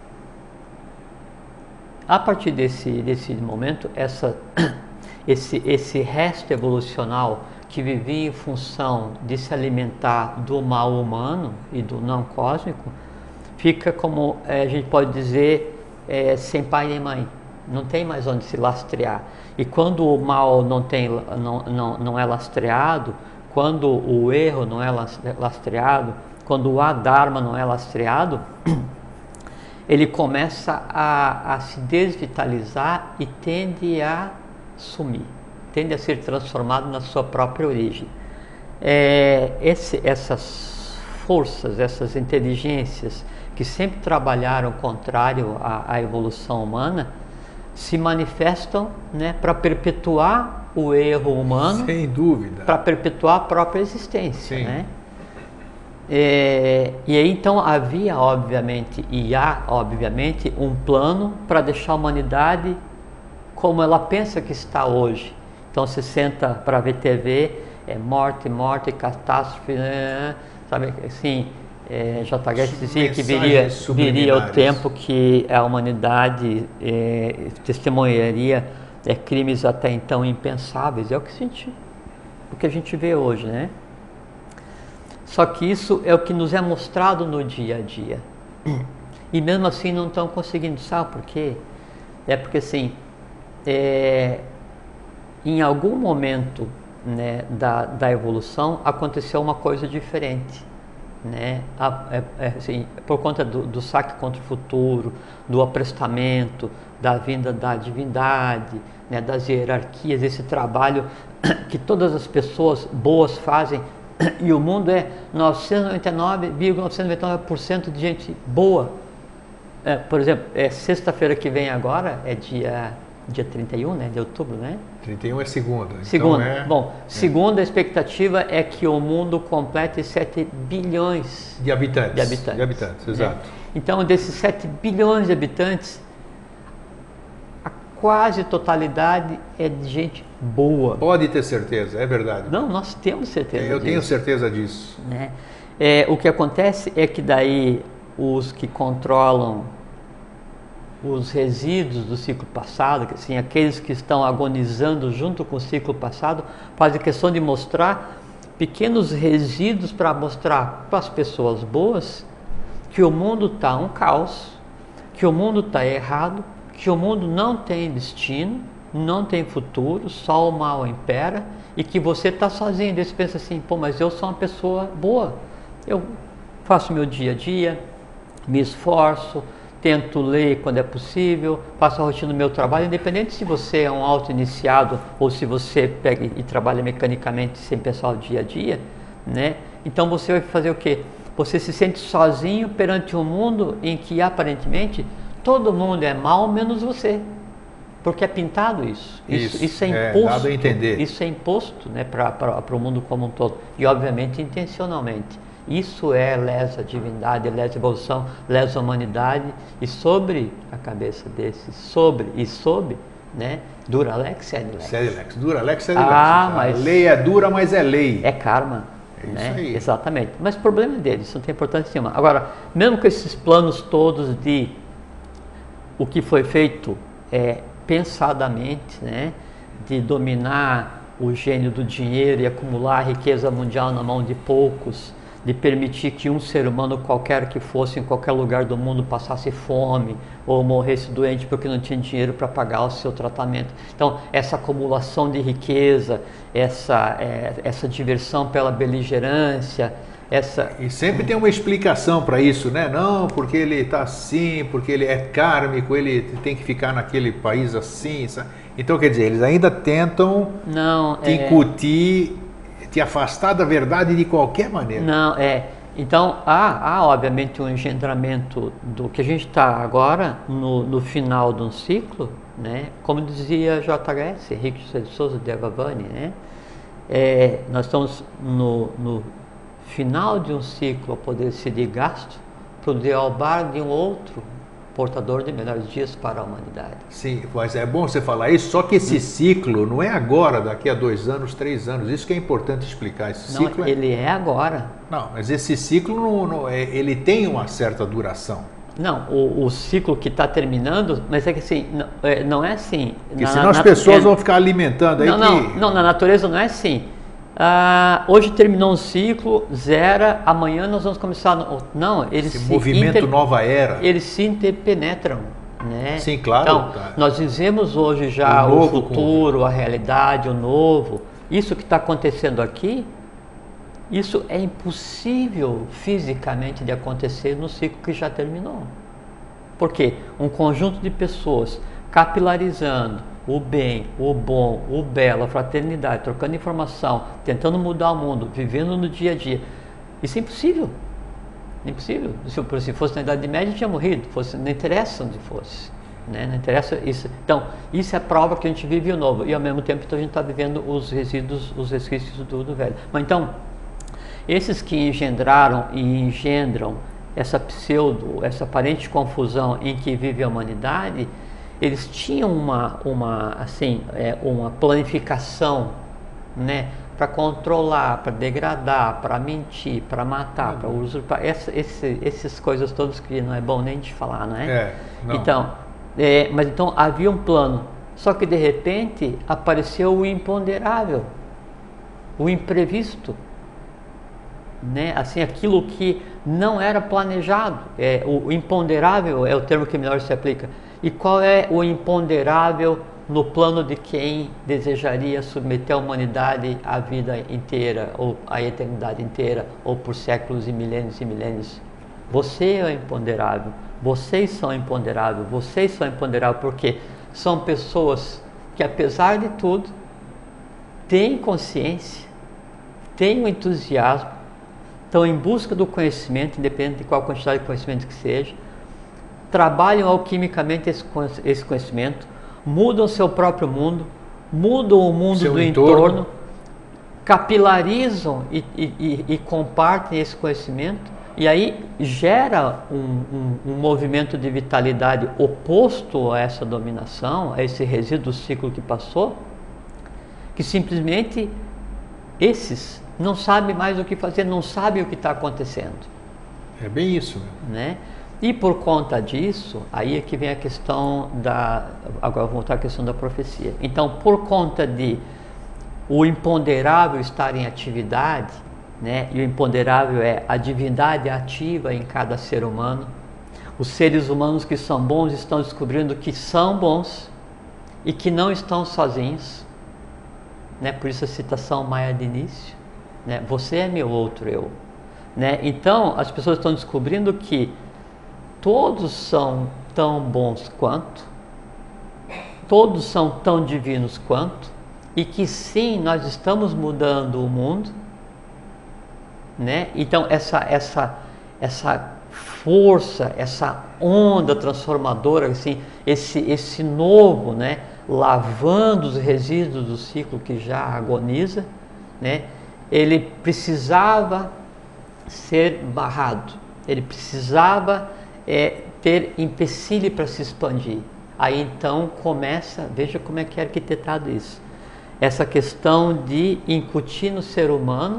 A partir desse, desse momento, essa... Esse, esse resto evolucional que vivia em função de se alimentar do mal humano e do não cósmico, fica como, é, a gente pode dizer, é, sem pai nem mãe. Não tem mais onde se lastrear. E quando o mal não, tem, não, não, não é lastreado, quando o erro não é lastreado, quando o adharma não é lastreado, ele começa a, a se desvitalizar e tende a sumir, tende a ser transformado na sua própria origem. É, esse, essas forças, essas inteligências que sempre trabalharam contrário à, à evolução humana, se manifestam, né, para perpetuar o erro humano, sem dúvida, para perpetuar a própria existência, né? É, e aí então havia obviamente e há obviamente um plano para deixar a humanidade como ela pensa que está hoje. Então se senta para ver T V, é morte, morte, catástrofe, né? Sabe assim, é, J H dizia que viria, viria o tempo que a humanidade é, testemunharia é, crimes até então impensáveis. É o que a gente, o que a gente vê hoje, né? Só que isso é o que nos é mostrado no dia a dia. E mesmo assim não estão conseguindo. Sabe por quê? É porque assim, É, em algum momento, né, da, da evolução aconteceu uma coisa diferente, né? A, é, é, assim, por conta do, do saque contra o futuro, do aprestamento, da vinda da divindade, né, das hierarquias, esse trabalho que todas as pessoas boas fazem, e o mundo é novecentos e noventa e nove vírgula novecentos e noventa e nove por cento de gente boa. É, por exemplo, é, sexta-feira que vem agora é dia... Dia trinta e um, né, de outubro, né? trinta e um é segunda. Segunda. Então é... Bom, segunda, a expectativa é que o mundo complete sete bilhões de habitantes. De habitantes, de habitantes, exato. Né? Então, desses sete bilhões de habitantes, a quase totalidade é de gente boa. Pode ter certeza, é verdade. Não, nós temos certeza Eu disso. tenho certeza disso. Né? É, o que acontece é que daí os que controlam os resíduos do ciclo passado, assim, aqueles que estão agonizando junto com o ciclo passado, fazem questão de mostrar pequenos resíduos para mostrar para as pessoas boas que o mundo está um caos, que o mundo está errado, que o mundo não tem destino, não tem futuro, só o mal impera e que você está sozinho. Daí você pensa assim, pô, mas eu sou uma pessoa boa, eu faço meu dia a dia, me esforço, tento ler quando é possível, faço a rotina do meu trabalho, independente se você é um auto-iniciado ou se você pega e trabalha mecanicamente sem pensar o dia a dia, né? Então você vai fazer o quê? Você se sente sozinho perante um mundo em que aparentemente todo mundo é mal menos você, porque é pintado isso. Isso, isso, isso é imposto. É, dado a entender. Isso é imposto, né, para o mundo como um todo e obviamente intencionalmente. Isso é lesa a divindade, lesa a evolução, lesa a humanidade e sobre a cabeça desses, sobre e sob, né, dura lex, sed lex. Sed lex, dura lex, sed lex. Ah, mas a lei é dura, mas é lei. É karma. É isso né? aí. Exatamente. Mas o problema é deles, isso não tem importância nenhuma. Agora, mesmo com esses planos todos de o que foi feito é, pensadamente, né? De dominar o gênio do dinheiro e acumular a riqueza mundial na mão de poucos, de permitir que um ser humano qualquer que fosse em qualquer lugar do mundo passasse fome ou morresse doente porque não tinha dinheiro para pagar o seu tratamento. Então, essa acumulação de riqueza, essa, é, essa diversão pela beligerância, essa... E sempre tem uma explicação para isso, né? Não, porque ele está assim, porque ele é kármico, ele tem que ficar naquele país assim. Sabe? Então, quer dizer, eles ainda tentam não, te é... incutir, te afastar da verdade de qualquer maneira. Não, é. Então, há, há obviamente um engendramento do que a gente está agora no, no final de um ciclo, né? Como dizia J H S, Henrique José de Souza de Agavani, né? É, nós estamos no, no final de um ciclo a poder ser de gasto para o dealbar de um outro portador de melhores dias para a humanidade. Sim, mas é bom você falar isso, só que esse ciclo não é agora, daqui a dois anos, três anos, isso que é importante explicar. Esse não, ciclo ele é... é agora. Não, mas esse ciclo, não, não, é, ele tem uma certa duração. Não, o, o ciclo que está terminando, mas é que assim, não é, não é assim. Porque na, senão as pessoas é, vão ficar alimentando aí não, que... Não, não, na natureza não é assim. Ah, hoje terminou um ciclo, zera, amanhã nós vamos começar... No, não, eles Esse se movimento inter, nova era. Eles se interpenetram, né? Sim, claro. Então, tá. nós vivemos hoje já o, o futuro, com... a realidade, o novo. Isso que está acontecendo aqui, isso é impossível fisicamente de acontecer no ciclo que já terminou. Por quê? Um conjunto de pessoas capilarizando o bem, o bom, o belo, a fraternidade, trocando informação, tentando mudar o mundo, vivendo no dia a dia. Isso é impossível. É impossível. Se, se fosse na Idade Média, tinha morrido. Fosse, não interessa onde fosse. Né? Não interessa isso. Então, isso é a prova que a gente vive o novo. E ao mesmo tempo, então, a gente está vivendo os resíduos, os resquícios do, do velho. Mas então, esses que engendraram e engendram essa pseudo, essa aparente confusão em que vive a humanidade, eles tinham uma, uma, assim, é, uma planificação, né, para controlar, para degradar, para mentir, para matar, para usurpar, essa, esse, essas coisas todas que não é bom nem de falar, né? É, não. Então, é, mas então havia um plano, só que de repente apareceu o imponderável, o imprevisto, né? Assim, aquilo que não era planejado. É, o, o imponderável é o termo que melhor se aplica. E qual é o imponderável no plano de quem desejaria submeter a humanidade à vida inteira, ou à eternidade inteira, ou por séculos e milênios e milênios? Você é o imponderável, vocês são imponderáveis, vocês são imponderáveis porque são pessoas que, apesar de tudo, têm consciência, têm um entusiasmo, estão em busca do conhecimento, independente de qual quantidade de conhecimento que seja, trabalham alquimicamente esse conhecimento, mudam seu próprio mundo, mudam o mundo seu do entorno, entorno capilarizam e, e, e compartem esse conhecimento, e aí gera um, um, um movimento de vitalidade oposto a essa dominação, a esse resíduo do ciclo que passou, que simplesmente esses não sabem mais o que fazer, não sabem o que está acontecendo. É bem isso, né? E por conta disso, aí é que vem a questão da... Agora vou voltar à questão da profecia. Então, por conta de o imponderável estar em atividade, né? E o imponderável é a divindade ativa em cada ser humano. Os seres humanos que são bons estão descobrindo que são bons e que não estão sozinhos, né? Por isso a citação Maia de início, né? Você é meu outro eu, né? Então, as pessoas estão descobrindo que todos são tão bons quanto, todos são tão divinos quanto, e que sim, nós estamos mudando o mundo, né? Então essa, essa, essa força, essa onda transformadora, assim, esse, esse novo, né? Lavando os resíduos do ciclo que já agoniza, né? Ele precisava ser barrado, ele precisava É, ter empecilho para se expandir. Aí então começa, veja como é que é arquitetado isso, essa questão de incutir no ser humano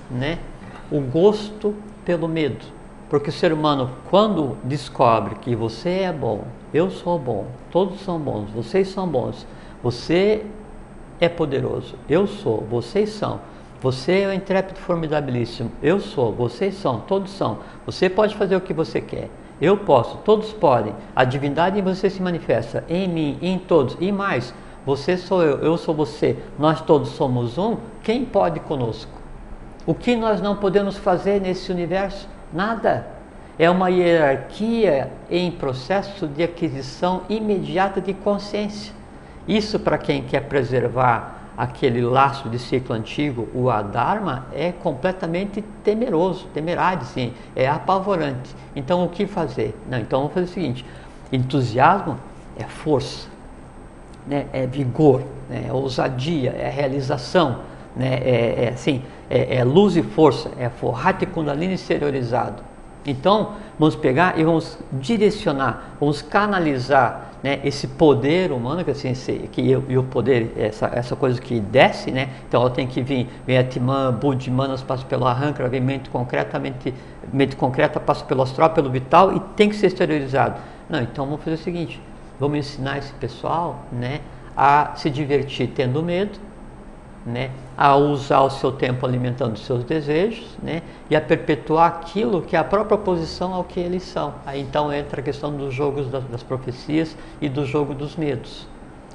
né, o gosto pelo medo. Porque o ser humano, quando descobre que você é bom, eu sou bom, todos são bons, vocês são bons, você é poderoso, eu sou, vocês são, você é o intrépido formidabilíssimo, eu sou, vocês são, todos são, você pode fazer o que você quer, eu posso, todos podem, a divindade em você se manifesta, em mim, em todos, e mais, você sou eu, eu sou você, nós todos somos um, quem pode conosco? O que nós não podemos fazer nesse universo? Nada. É uma hierarquia em processo de aquisição imediata de consciência. Isso, para quem quer preservar aquele laço de ciclo antigo, o Adharma, é completamente temeroso, temerário, sim, é apavorante. Então, o que fazer? Não, então, vamos fazer o seguinte: entusiasmo é força, né? É vigor, né? É ousadia, é realização, né? é, é, assim, é, é luz e força, é forrate kundalini exteriorizado. Então, vamos pegar e vamos direcionar, vamos canalizar, né, esse poder humano, que assim, esse, que eu, e o poder, essa, essa coisa que desce, né? Então, ela tem que vir, vem Atman, Budi, Manas, passa pelo Arrancara, vem mente concretamente, mente concreta, passa pelo astral, pelo vital e tem que ser exteriorizado. Não, então vamos fazer o seguinte, vamos ensinar esse pessoal, né, a se divertir tendo medo, né, a usar o seu tempo alimentando os seus desejos, né, e a perpetuar aquilo que é a própria oposição ao que eles são. Aí então entra a questão dos jogos das, das profecias e do jogo dos medos.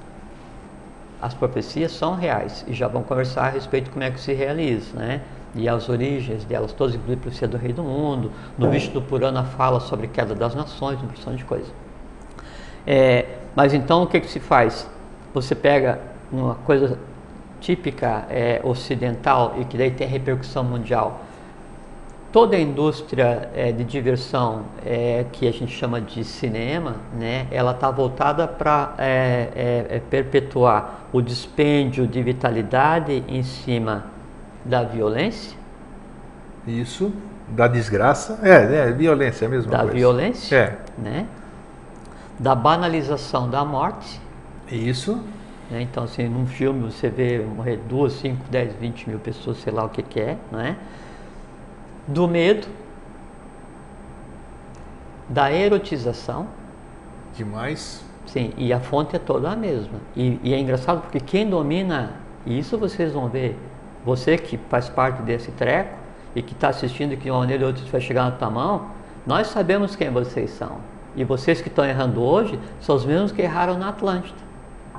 As profecias são reais e já vamos conversar a respeito de como é que se realiza, né, e as origens delas todas, inclusive a profecia do Rei do Mundo. No Vishnu Purana fala sobre queda das nações, uma porção de coisa. É, mas então o que que se faz? Você pega uma coisa típica é, ocidental e que daí tem repercussão mundial. Toda a indústria é, de diversão é, que a gente chama de cinema, né, ela está voltada para é, é, é, perpetuar o dispêndio de vitalidade em cima da violência. Isso, da desgraça, é, é violência mesmo. Da coisa. violência, é. né, da banalização da morte. Isso. Então, assim, num filme você vê morrer duas, cinco, dez, vinte mil pessoas, sei lá o que que é, né? Do medo, da erotização. Demais. Sim, e a fonte é toda a mesma. E, e é engraçado porque quem domina, e isso vocês vão ver, você que faz parte desse treco e que está assistindo, que de uma maneira ou outra vai chegar na tua mão, nós sabemos quem vocês são. E vocês que estão errando hoje são os mesmos que erraram na Atlântida.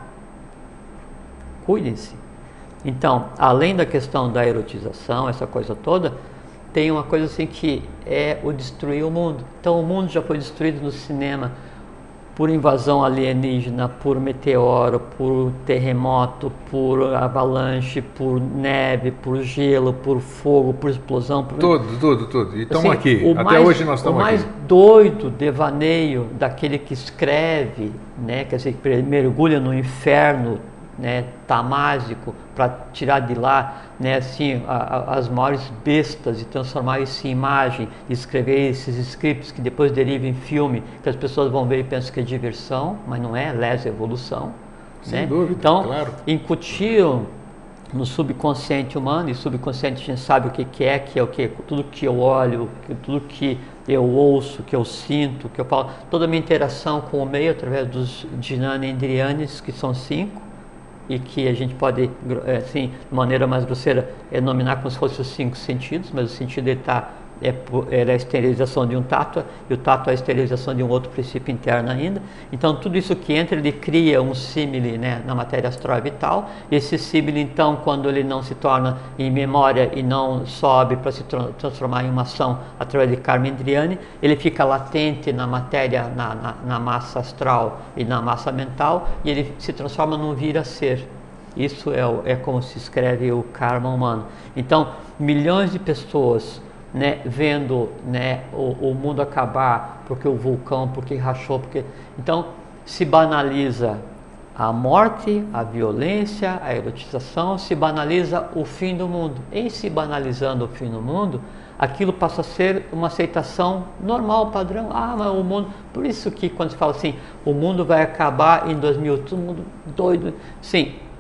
Cuidem-se. Então, além da questão da erotização, essa coisa toda, tem uma coisa assim que é o destruir o mundo. Então, o mundo já foi destruído no cinema por invasão alienígena, por meteoro, por terremoto, por avalanche, por neve, por gelo, por fogo, por explosão. Por... Tudo, tudo, tudo. E estamos assim, aqui. Até mais, hoje nós estamos aqui. O mais doido devaneio daquele que escreve, né, quer dizer, que mergulha no inferno, né, tamásico, para tirar de lá, né, assim, a, a, as maiores bestas e transformar isso em imagem, e escrever esses scripts que depois derivam em filme, que as pessoas vão ver e pensam que é diversão, mas não é, lesa evolução. Sem né? dúvida, então, claro. incutiram no subconsciente humano, e subconsciente a gente sabe o que, que é, que é o que? Tudo que eu olho, tudo que eu ouço, que eu sinto, que eu falo, toda a minha interação com o meio através dos Jnana Indriyanis, que são cinco, e que a gente pode, assim, de maneira mais grosseira, é nominar como se fossem os cinco sentidos, mas o sentido está é, é a esterilização de um tattva, e o tattva é a esterilização de um outro princípio interno ainda. Então, tudo isso que entra, ele cria um símile, né, na matéria astral vital. Esse símile, então, quando ele não se torna em memória e não sobe para se tra transformar em uma ação através de karma indriyani, ele fica latente na matéria, na, na, na massa astral e na massa mental, e ele se transforma num vir-a-ser. Isso é, o, é como se escreve o karma humano. Então, milhões de pessoas, né, vendo, né, o, o mundo acabar porque o vulcão, porque rachou, porque... Então, se banaliza a morte, a violência, a erotização, se banaliza o fim do mundo. Em se banalizando o fim do mundo, aquilo passa a ser uma aceitação normal, padrão. Ah, mas o mundo... Por isso que quando se fala assim, o mundo vai acabar em dois mil, todo mundo doido. Sim,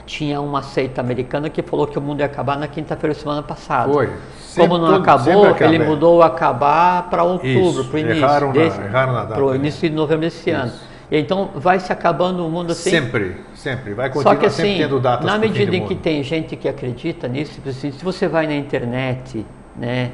tinha uma seita americana que falou que o mundo ia acabar na quinta-feira da semana passada. Foi. Como não Sempre- acabou, sempre ele acaba. mudou o acabar para outubro, Isso, para o início. erraram na- desse, erraram na data, Para o né? início de novembro desse ano. Isso. E então vai se acabando o mundo assim. Sempre, sempre. Vai Só continuar que sempre assim, tendo datas na pro fim medida do em que mundo. tem gente que acredita nisso, tipo assim, se você vai na internet, né?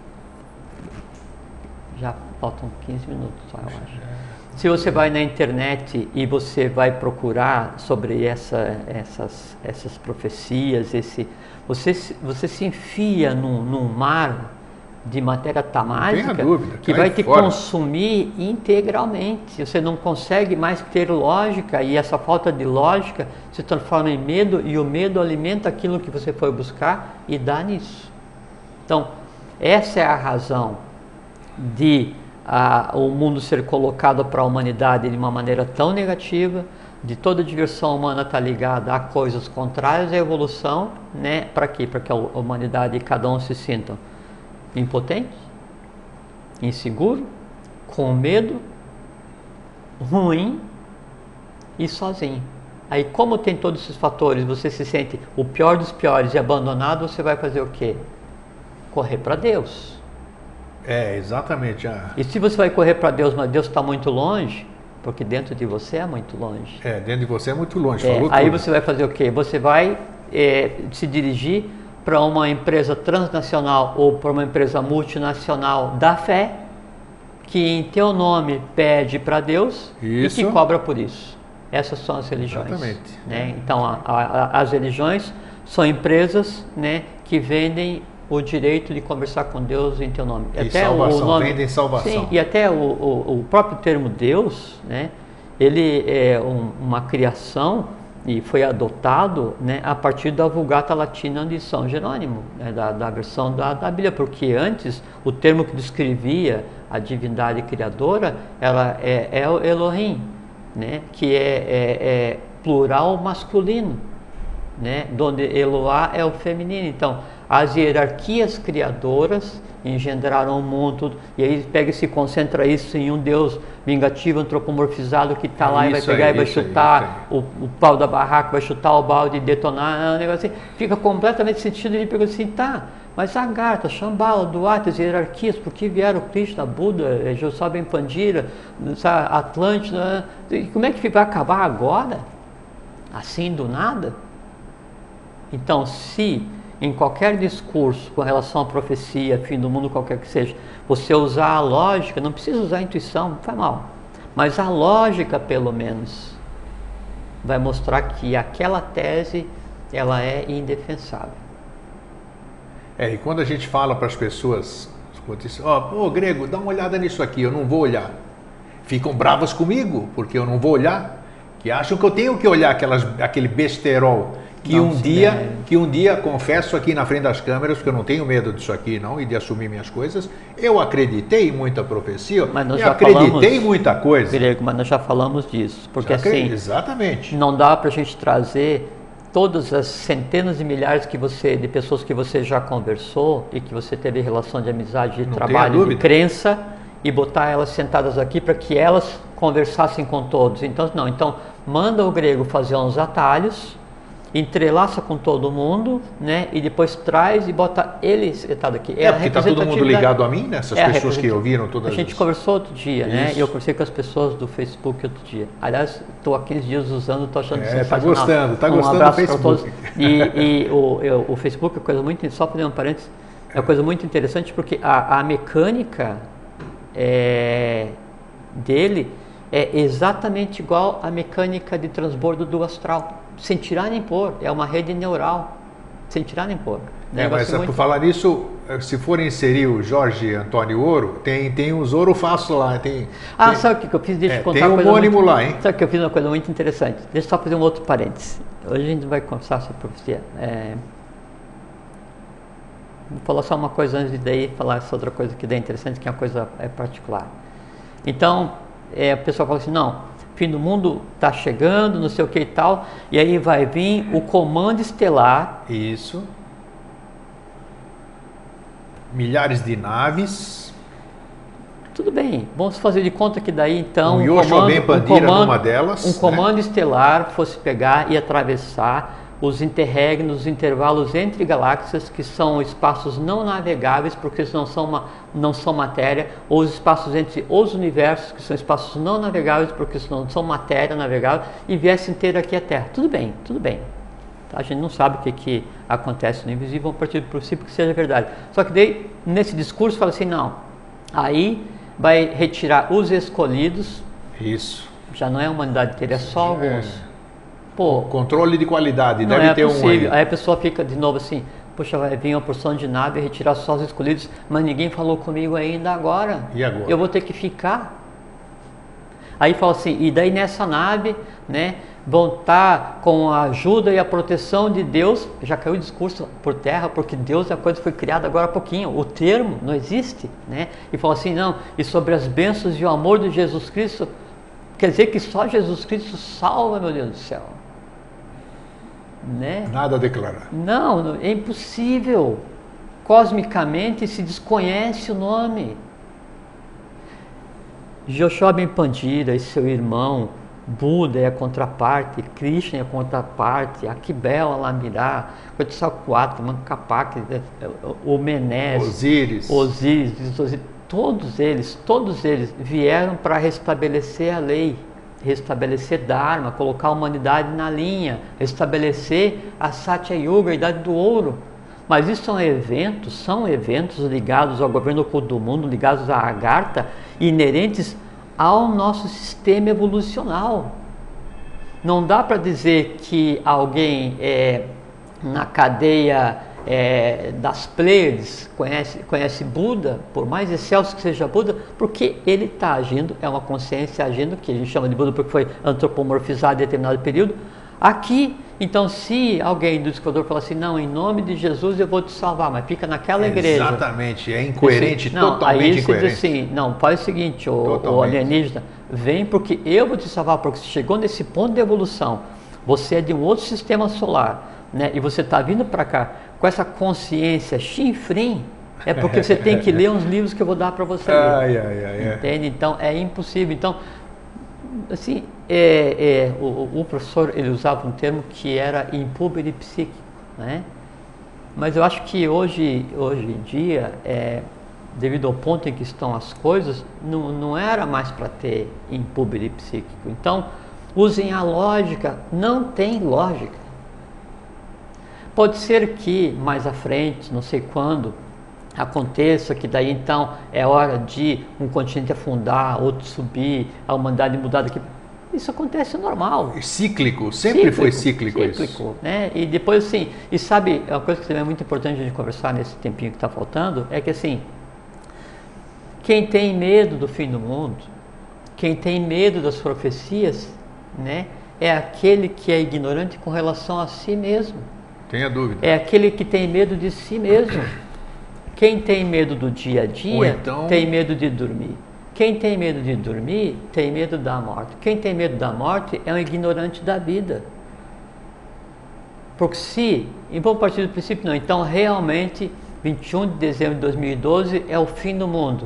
Já faltam quinze minutos, só, eu acho. Se você vai na internet e você vai procurar sobre essa, essas, essas profecias, esse, você, se- você se enfia num, num mar de matéria tamásica tenha dúvida, que cai vai te fora. consumir integralmente. Você não consegue mais ter lógica e essa falta de lógica se transforma em medo e o medo alimenta aquilo que você foi buscar e dá nisso. Então, essa é a razão de ah, o mundo ser colocado para a humanidade de uma maneira tão negativa, de toda a diversão humana estar ligada a coisas contrárias à evolução, né? Para quê? Para que a humanidade e cada um se sintam impotente, inseguro, com medo, ruim e sozinho. Aí, como tem todos esses fatores, você se sente o pior dos piores e abandonado, você vai fazer o quê? Correr para Deus. É, exatamente. Ah, E se você vai correr para Deus, mas Deus está muito longe, porque dentro de você é muito longe. é, dentro de você é muito longe. É, falou aí tudo. você vai fazer o quê? Você vai é, se dirigir para uma empresa transnacional ou para uma empresa multinacional da fé, que em teu nome pede para Deus Isso. e que cobra por isso. Essas são as religiões. Exatamente. Né? Então, a, a, as religiões são empresas, né, que vendem o direito de conversar com Deus em teu nome. E salvação, vendem salvação. Sim, e até o, o, o próprio termo Deus, né, ele é um, uma criação e foi adotado, né, a partir da Vulgata Latina de São Jerônimo, né, da, da versão da, da Bíblia, porque antes o termo que descrevia a divindade criadora ela é, é o Elohim, né, que é, é, é plural masculino, né, onde Eloá é o feminino. Então, as hierarquias criadoras engendraram o mundo, e aí pega e se concentra isso em um Deus vingativo, antropomorfizado, que está lá e vai Isso pegar aí, e vai isso aí, chutar o, o pau da barraca, vai chutar o balde e detonar, é um negócio assim. Fica completamente sentido de perguntar assim, tá, mas Agartha, Shambhala, Duata, as hierarquias, por que vieram Krishna, Buda, Josabem Pandira, Atlântida, como é que vai acabar agora? Assim do nada? Então, se em qualquer discurso com relação à profecia, fim do mundo, qualquer que seja, você usar a lógica, não precisa usar a intuição, não faz mal, mas a lógica, pelo menos, vai mostrar que aquela tese, ela é indefensável. É, e quando a gente fala para as pessoas, ó, oh, Grego, dá uma olhada nisso aqui, eu não vou olhar. Ficam bravas comigo, porque eu não vou olhar, que acham que eu tenho que olhar aquelas, aquele besterol, que Não um se dia, deve. que um dia, confesso aqui na frente das câmeras, porque eu não tenho medo disso aqui não, e de assumir minhas coisas, eu acreditei em muita profecia, Mas nós e já acreditei falamos- em muita coisa. Grego, mas nós já falamos disso, porque Já acredito, assim, exatamente. não dá para a gente trazer todas as centenas de milhares que você, de pessoas que você já conversou e que você teve relação de amizade, de Não trabalho, tenha de dúvida. crença, e botar elas sentadas aqui para que elas conversassem com todos. Então, não, então manda o Grego fazer uns atalhos, entrelaça com todo mundo, né? E depois traz e bota ele sentado aqui. É, a porque está todo mundo representatividade. ligado a mim, né? Essas É a pessoas que represent- ouviram todas A gente as... conversou outro dia, né? Isso. E eu conversei com as pessoas do Facebook outro dia. Aliás, estou há quinze dias usando, estou achando É, tá sensacional. gostando, tá um gostando do abraço para Facebook. todos. E, e o, eu- o Facebook é coisa muito, só fazendo um parênteses, é uma coisa muito interessante porque a, a mecânica é, dele é exatamente igual à mecânica de transbordo do astral, sem tirar nem pôr. É uma rede neural, sem tirar nem pôr. É, Negócio mas muito- por falar nisso, se for inserir o Jorge Antônio Ouro, tem, tem uns ouro fácil lá. Tem, Ah, tem- sabe o que eu fiz? Deixa É, eu contar tem uma coisa homônimo muito... lá, hein? Sabe que eu fiz uma coisa muito interessante? Deixa eu só fazer um outro parênteses. Hoje a gente vai conversar sobre profecia. É... Vou falar só uma coisa antes de daí falar essa outra coisa que é interessante, que é uma coisa é, particular. Então, é, o pessoal fala assim, não, fim do mundo está chegando, não sei o que e tal, e aí vai vir o comando estelar. Isso. Milhares de naves. Tudo bem, vamos fazer de conta que daí então Um um Yoshua comando, Ben um Pandira comando, numa delas, um né? comando estelar fosse pegar e atravessar os interregnos, os intervalos entre galáxias, que são espaços não navegáveis, porque eles não são, uma, não são matéria, ou os espaços entre os universos, que são espaços não navegáveis, porque eles não são matéria navegável, e viessem ter aqui a Terra. Tudo bem, tudo bem. A gente não sabe o que, que acontece no invisível, a partir do princípio que seja verdade. Só que daí, nesse discurso, fala assim, não, aí vai retirar os escolhidos. Isso. Já não é a humanidade inteira, é só alguns. É. Pô, controle de qualidade, não deve é ter possível. um aí. Aí a pessoa fica de novo assim, poxa, vai vir uma porção de nave e retirar só os escolhidos, mas ninguém falou comigo ainda agora. E agora? Eu vou ter que ficar. Aí fala assim, e daí nessa nave, né, vão estar com a ajuda e a proteção de Deus. Já caiu o discurso por terra, porque Deus é a coisa que foi criada agora há pouquinho. O termo não existe, né? E fala assim, não, e sobre as bênçãos e o amor de Jesus Cristo. Quer dizer que só Jesus Cristo salva, meu Deus do céu. Né? Nada a declarar. Não, é impossível. Cosmicamente se desconhece o nome. Joshua Ben Pandira e seu irmão, Buda é a contraparte, Krishna é a contraparte, Akibel, Alamirá, Quetzalcoatl, Mancapac, o Menés, Osíris. Osíris, Osíris, todos eles, todos eles vieram para restabelecer a lei, restabelecer Dharma, colocar a humanidade na linha, restabelecer a Satya Yuga, a Idade do Ouro. Mas isso são eventos, são eventos ligados ao governo oculto do mundo, ligados à Agartha, inerentes ao nosso sistema evolucional. Não dá para dizer que alguém é, na cadeia é, das Pleiades conhece, conhece Buda, por mais excelso que seja Buda, porque ele está agindo, é uma consciência agindo, que a gente chama de Buda porque foi antropomorfizado em determinado período. Aqui, então, se alguém do Equador falar assim, não, em nome de Jesus eu vou te salvar, mas fica naquela é igreja. Exatamente, é incoerente, não, totalmente aí você incoerente. diz assim, não, faz o seguinte, o, o alienígena, vem porque eu vou te salvar, porque você chegou nesse ponto de evolução, você é de um outro sistema solar, né, e você está vindo para cá com essa consciência chinfrim, é porque você tem que ler uns livros que eu vou dar para você ler. Ai, ai, ai, entende? Então, é impossível. Então, assim, é, é, o, o professor ele usava um termo que era impúbere psíquico, né? Mas eu acho que hoje, hoje em dia, é, devido ao ponto em que estão as coisas, não, não era mais para ter impúbere psíquico. Então, usem a lógica, não tem lógica. Pode ser que mais à frente, não sei quando, aconteça que daí então é hora de um continente afundar, outro subir, a humanidade mudar daqui. Isso acontece normal. Cíclico, sempre cíclico, foi cíclico, cíclico isso. Né? E depois assim, e sabe, uma coisa que também é muito importante a gente conversar nesse tempinho que está faltando, é que assim, quem tem medo do fim do mundo, quem tem medo das profecias, né, é aquele que é ignorante com relação a si mesmo. Tenha dúvida. É aquele que tem medo de si mesmo. Quem tem medo do dia a dia, então... tem medo de dormir. Quem tem medo de dormir, tem medo da morte. Quem tem medo da morte é um ignorante da vida. Porque se, e vamos partir do princípio, não, então realmente, vinte e um de dezembro de dois mil e doze é o fim do mundo.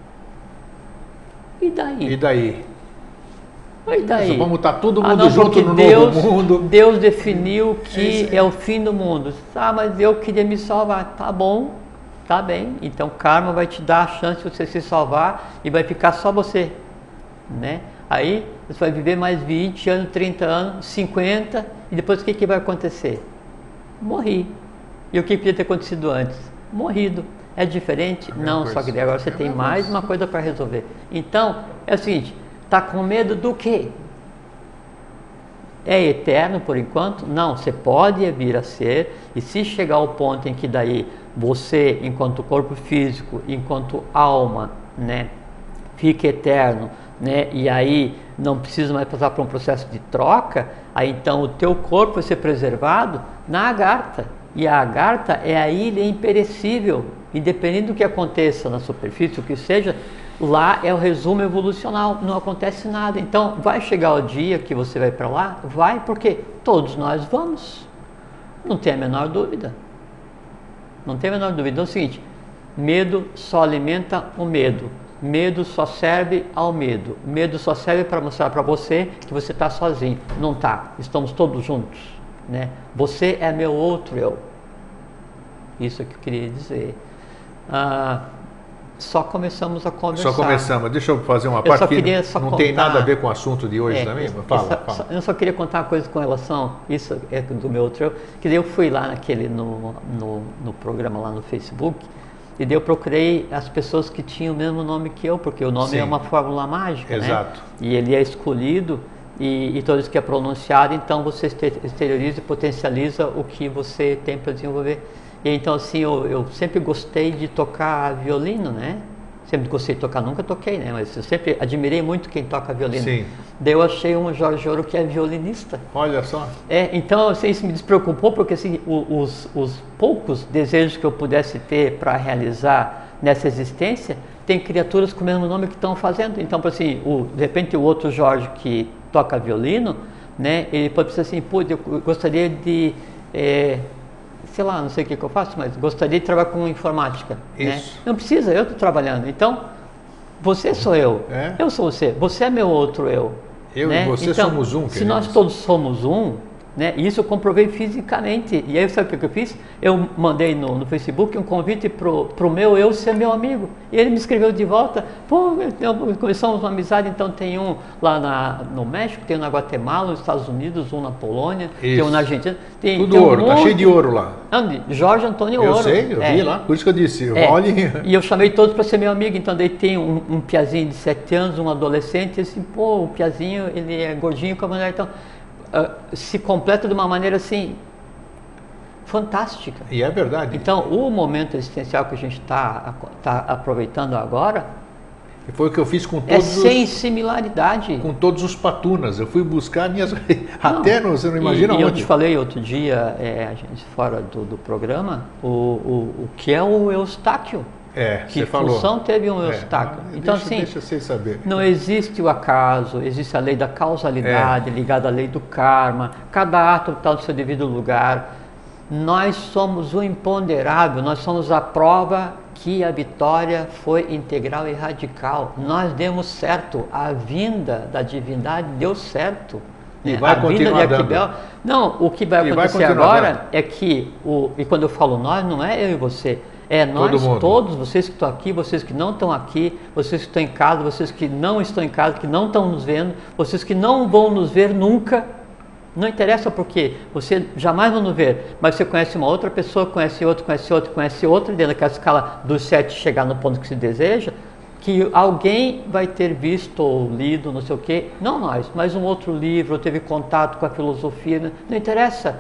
E daí? E daí? E daí? Vamos estar todo mundo ah, não, junto no Deus, novo mundo. Deus definiu que é, é o fim do mundo. Ah, mas eu queria me salvar. Tá bom, tá bem. Então karma vai te dar a chance de você se salvar e vai ficar só você, né? Aí você vai viver mais vinte anos, trinta anos, cinquenta, e depois o que, que vai acontecer? Morri. E o que podia ter acontecido antes? Morrido. É diferente? Não, coisa. Só que agora você é tem mais coisa. Uma coisa para resolver. Então, é o seguinte, tá com medo do quê? É eterno por enquanto? Não, você pode vir a ser, e se chegar ao ponto em que daí você, enquanto corpo físico, enquanto alma, né, fica eterno, né, e aí não precisa mais passar por um processo de troca, aí então o teu corpo vai ser preservado na Agartha. E a Agartha é a ilha imperecível, independente do que aconteça na superfície, o que seja, lá é o resumo evolucional, não acontece nada. Então vai chegar o dia que você vai para lá? Vai, porque todos nós vamos, não tem a menor dúvida. Não tem a menor dúvida. Então é o seguinte, medo só alimenta o medo. Medo só serve ao medo. Medo só serve para mostrar para você que você está sozinho. Não está. Estamos todos juntos. né? Você é meu outro eu. Isso que eu queria dizer. Ah, só começamos a conversar. Só começamos. Deixa eu fazer uma eu parte só que queria só não contar, tem nada a ver com o assunto de hoje é, também. Isso, fala, isso, fala. Só, eu só queria contar uma coisa com relação, isso é do meu outro eu, que daí eu fui lá naquele, no, no, no programa lá no Facebook, e daí eu procurei as pessoas que tinham o mesmo nome que eu, porque o nome Sim. é uma fórmula mágica, Exato. né? E ele é escolhido, e, e toda vez que é pronunciado, então você exterioriza e potencializa o que você tem para desenvolver. E então assim, eu, eu sempre gostei de tocar violino, né? Sempre gostei de tocar, nunca toquei, né? Mas eu sempre admirei muito quem toca violino. Sim. Daí eu achei um Jorge Ouro que é violinista. Olha só. É, então assim, isso me despreocupou, porque assim, os, os poucos desejos que eu pudesse ter para realizar nessa existência, tem criaturas com o mesmo nome que estão fazendo. Então, assim, o, de repente o outro Jorge que toca violino, né? Ele pode pensar assim, pô, eu gostaria de... É, sei lá, não sei o que, que eu faço, mas gostaria de trabalhar com informática. Isso. Né? Não precisa, eu estou trabalhando. Então, você sou eu, é? eu sou você, você é meu outro eu. Eu né? e você então, somos um. Se nós todos somos um, né? Isso eu comprovei fisicamente. E aí, sabe o que eu fiz? Eu mandei no, no Facebook um convite para o meu eu ser meu amigo. E ele me escreveu de volta. Pô, eu, começamos uma amizade, então tem um lá na, no México, tem um na Guatemala, nos Estados Unidos, um na Polônia, Isso. tem um na Argentina. Tem, Tudo tem um ouro, monte... tá cheio de ouro lá. Onde? Jorge Antônio Eu Ouro. sei, eu é. vi lá, por isso que eu disse, É. olhe... E eu chamei todos para ser meu amigo, então daí tem um, um piazinho de sete anos, um adolescente, e assim, pô, o piazinho, ele é gordinho com a mulher, então uh, se completa de uma maneira assim, fantástica. E é verdade. Então, o momento existencial que a gente está tá aproveitando agora, E foi o que eu fiz com é todos sem os... similaridade. com todos os patunas. Eu fui buscar minhas... Até, não, você não imagina e, onde. E eu te falei outro dia, é, a gente fora do, do programa, o, o, o que é o Eustáquio. É, Que você falou. função teve um É, Eustáquio. mas Então, deixa, assim, deixa você saber. não existe o acaso, existe a lei da causalidade, É. ligada à lei do karma, cada ato está no seu devido lugar. Nós somos o imponderável, nós somos a prova que a vitória foi integral e radical. Nós demos certo, a vinda da divindade deu certo. E né? vai a vinda continuar de Aquibel, dando. não, o que vai E vai acontecer continuar agora dando. é que, o, e quando eu falo nós, não é eu e você, é nós Todo mundo. todos, vocês que estão aqui, vocês que não estão aqui, vocês que estão em casa, vocês que não estão em casa, que não estão nos vendo, vocês que não vão nos ver nunca. Não interessa porque você jamais vai nos ver, mas você conhece uma outra pessoa, conhece outra, conhece outra, conhece outra, dentro daquela escala dos sete chegar no ponto que se deseja, que alguém vai ter visto ou lido, não sei o quê, não nós, mas um outro livro, ou teve contato com a filosofia, não interessa.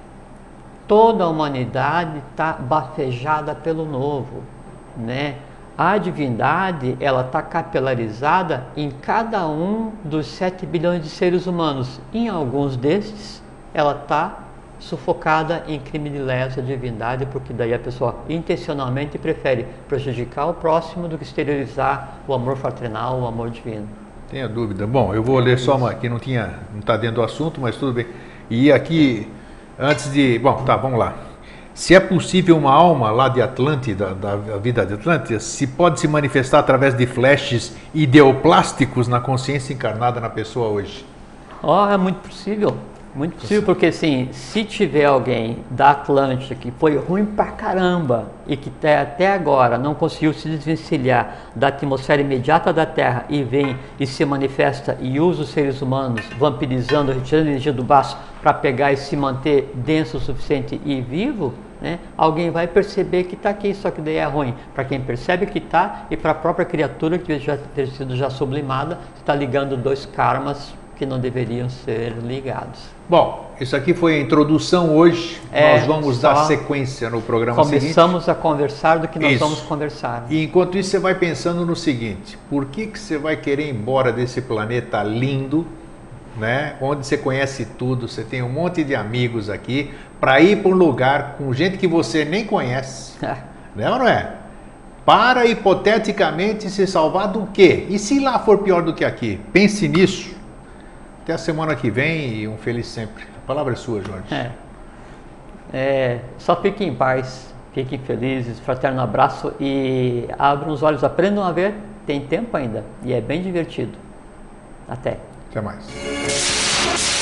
Toda a humanidade está bafejada pelo novo, né? A divindade, ela está capilarizada em cada um dos sete bilhões de seres humanos. Em alguns desses, ela está sufocada em crime de lesa divindade, porque daí a pessoa intencionalmente prefere prejudicar o próximo do que exteriorizar o amor fraternal, o amor divino. Tenha dúvida. Bom, eu vou ler só uma que não tinha, não está dentro do assunto, mas tudo bem. E aqui, antes de... Bom, tá, vamos lá. Se é possível uma alma lá de Atlântida, da vida de Atlântida, se pode se manifestar através de flashes ideoplásticos na consciência encarnada na pessoa hoje? Oh, é muito possível, muito possível, porque assim, se tiver alguém da Atlântida que foi ruim pra caramba e que até agora não conseguiu se desvencilhar da atmosfera imediata da Terra e vem e se manifesta e usa os seres humanos vampirizando, retirando a energia do baço para pegar e se manter denso o suficiente e vivo, né? Alguém vai perceber que está aqui, só que daí é ruim para quem percebe que está e para a própria criatura que já ter sido já sublimada, está ligando dois karmas que não deveriam ser ligados. Bom, isso aqui foi a introdução hoje, É, nós vamos dar sequência no programa seguinte. Começamos a conversar do que nós Isso. vamos conversar. E enquanto isso você vai pensando no seguinte, por que, que você vai querer ir embora desse planeta lindo, né? Onde você conhece tudo, você tem um monte de amigos aqui, para ir para um lugar com gente que você nem conhece, né ou não é? Para hipoteticamente se salvar do quê? E se lá for pior do que aqui? Pense nisso. Até a semana que vem e um feliz sempre. A palavra é sua, Jorge. É. É, só fiquem em paz, fiquem felizes, fraterno abraço e abram os olhos, aprendam a ver, tem tempo ainda e é bem divertido. Até. Até mais.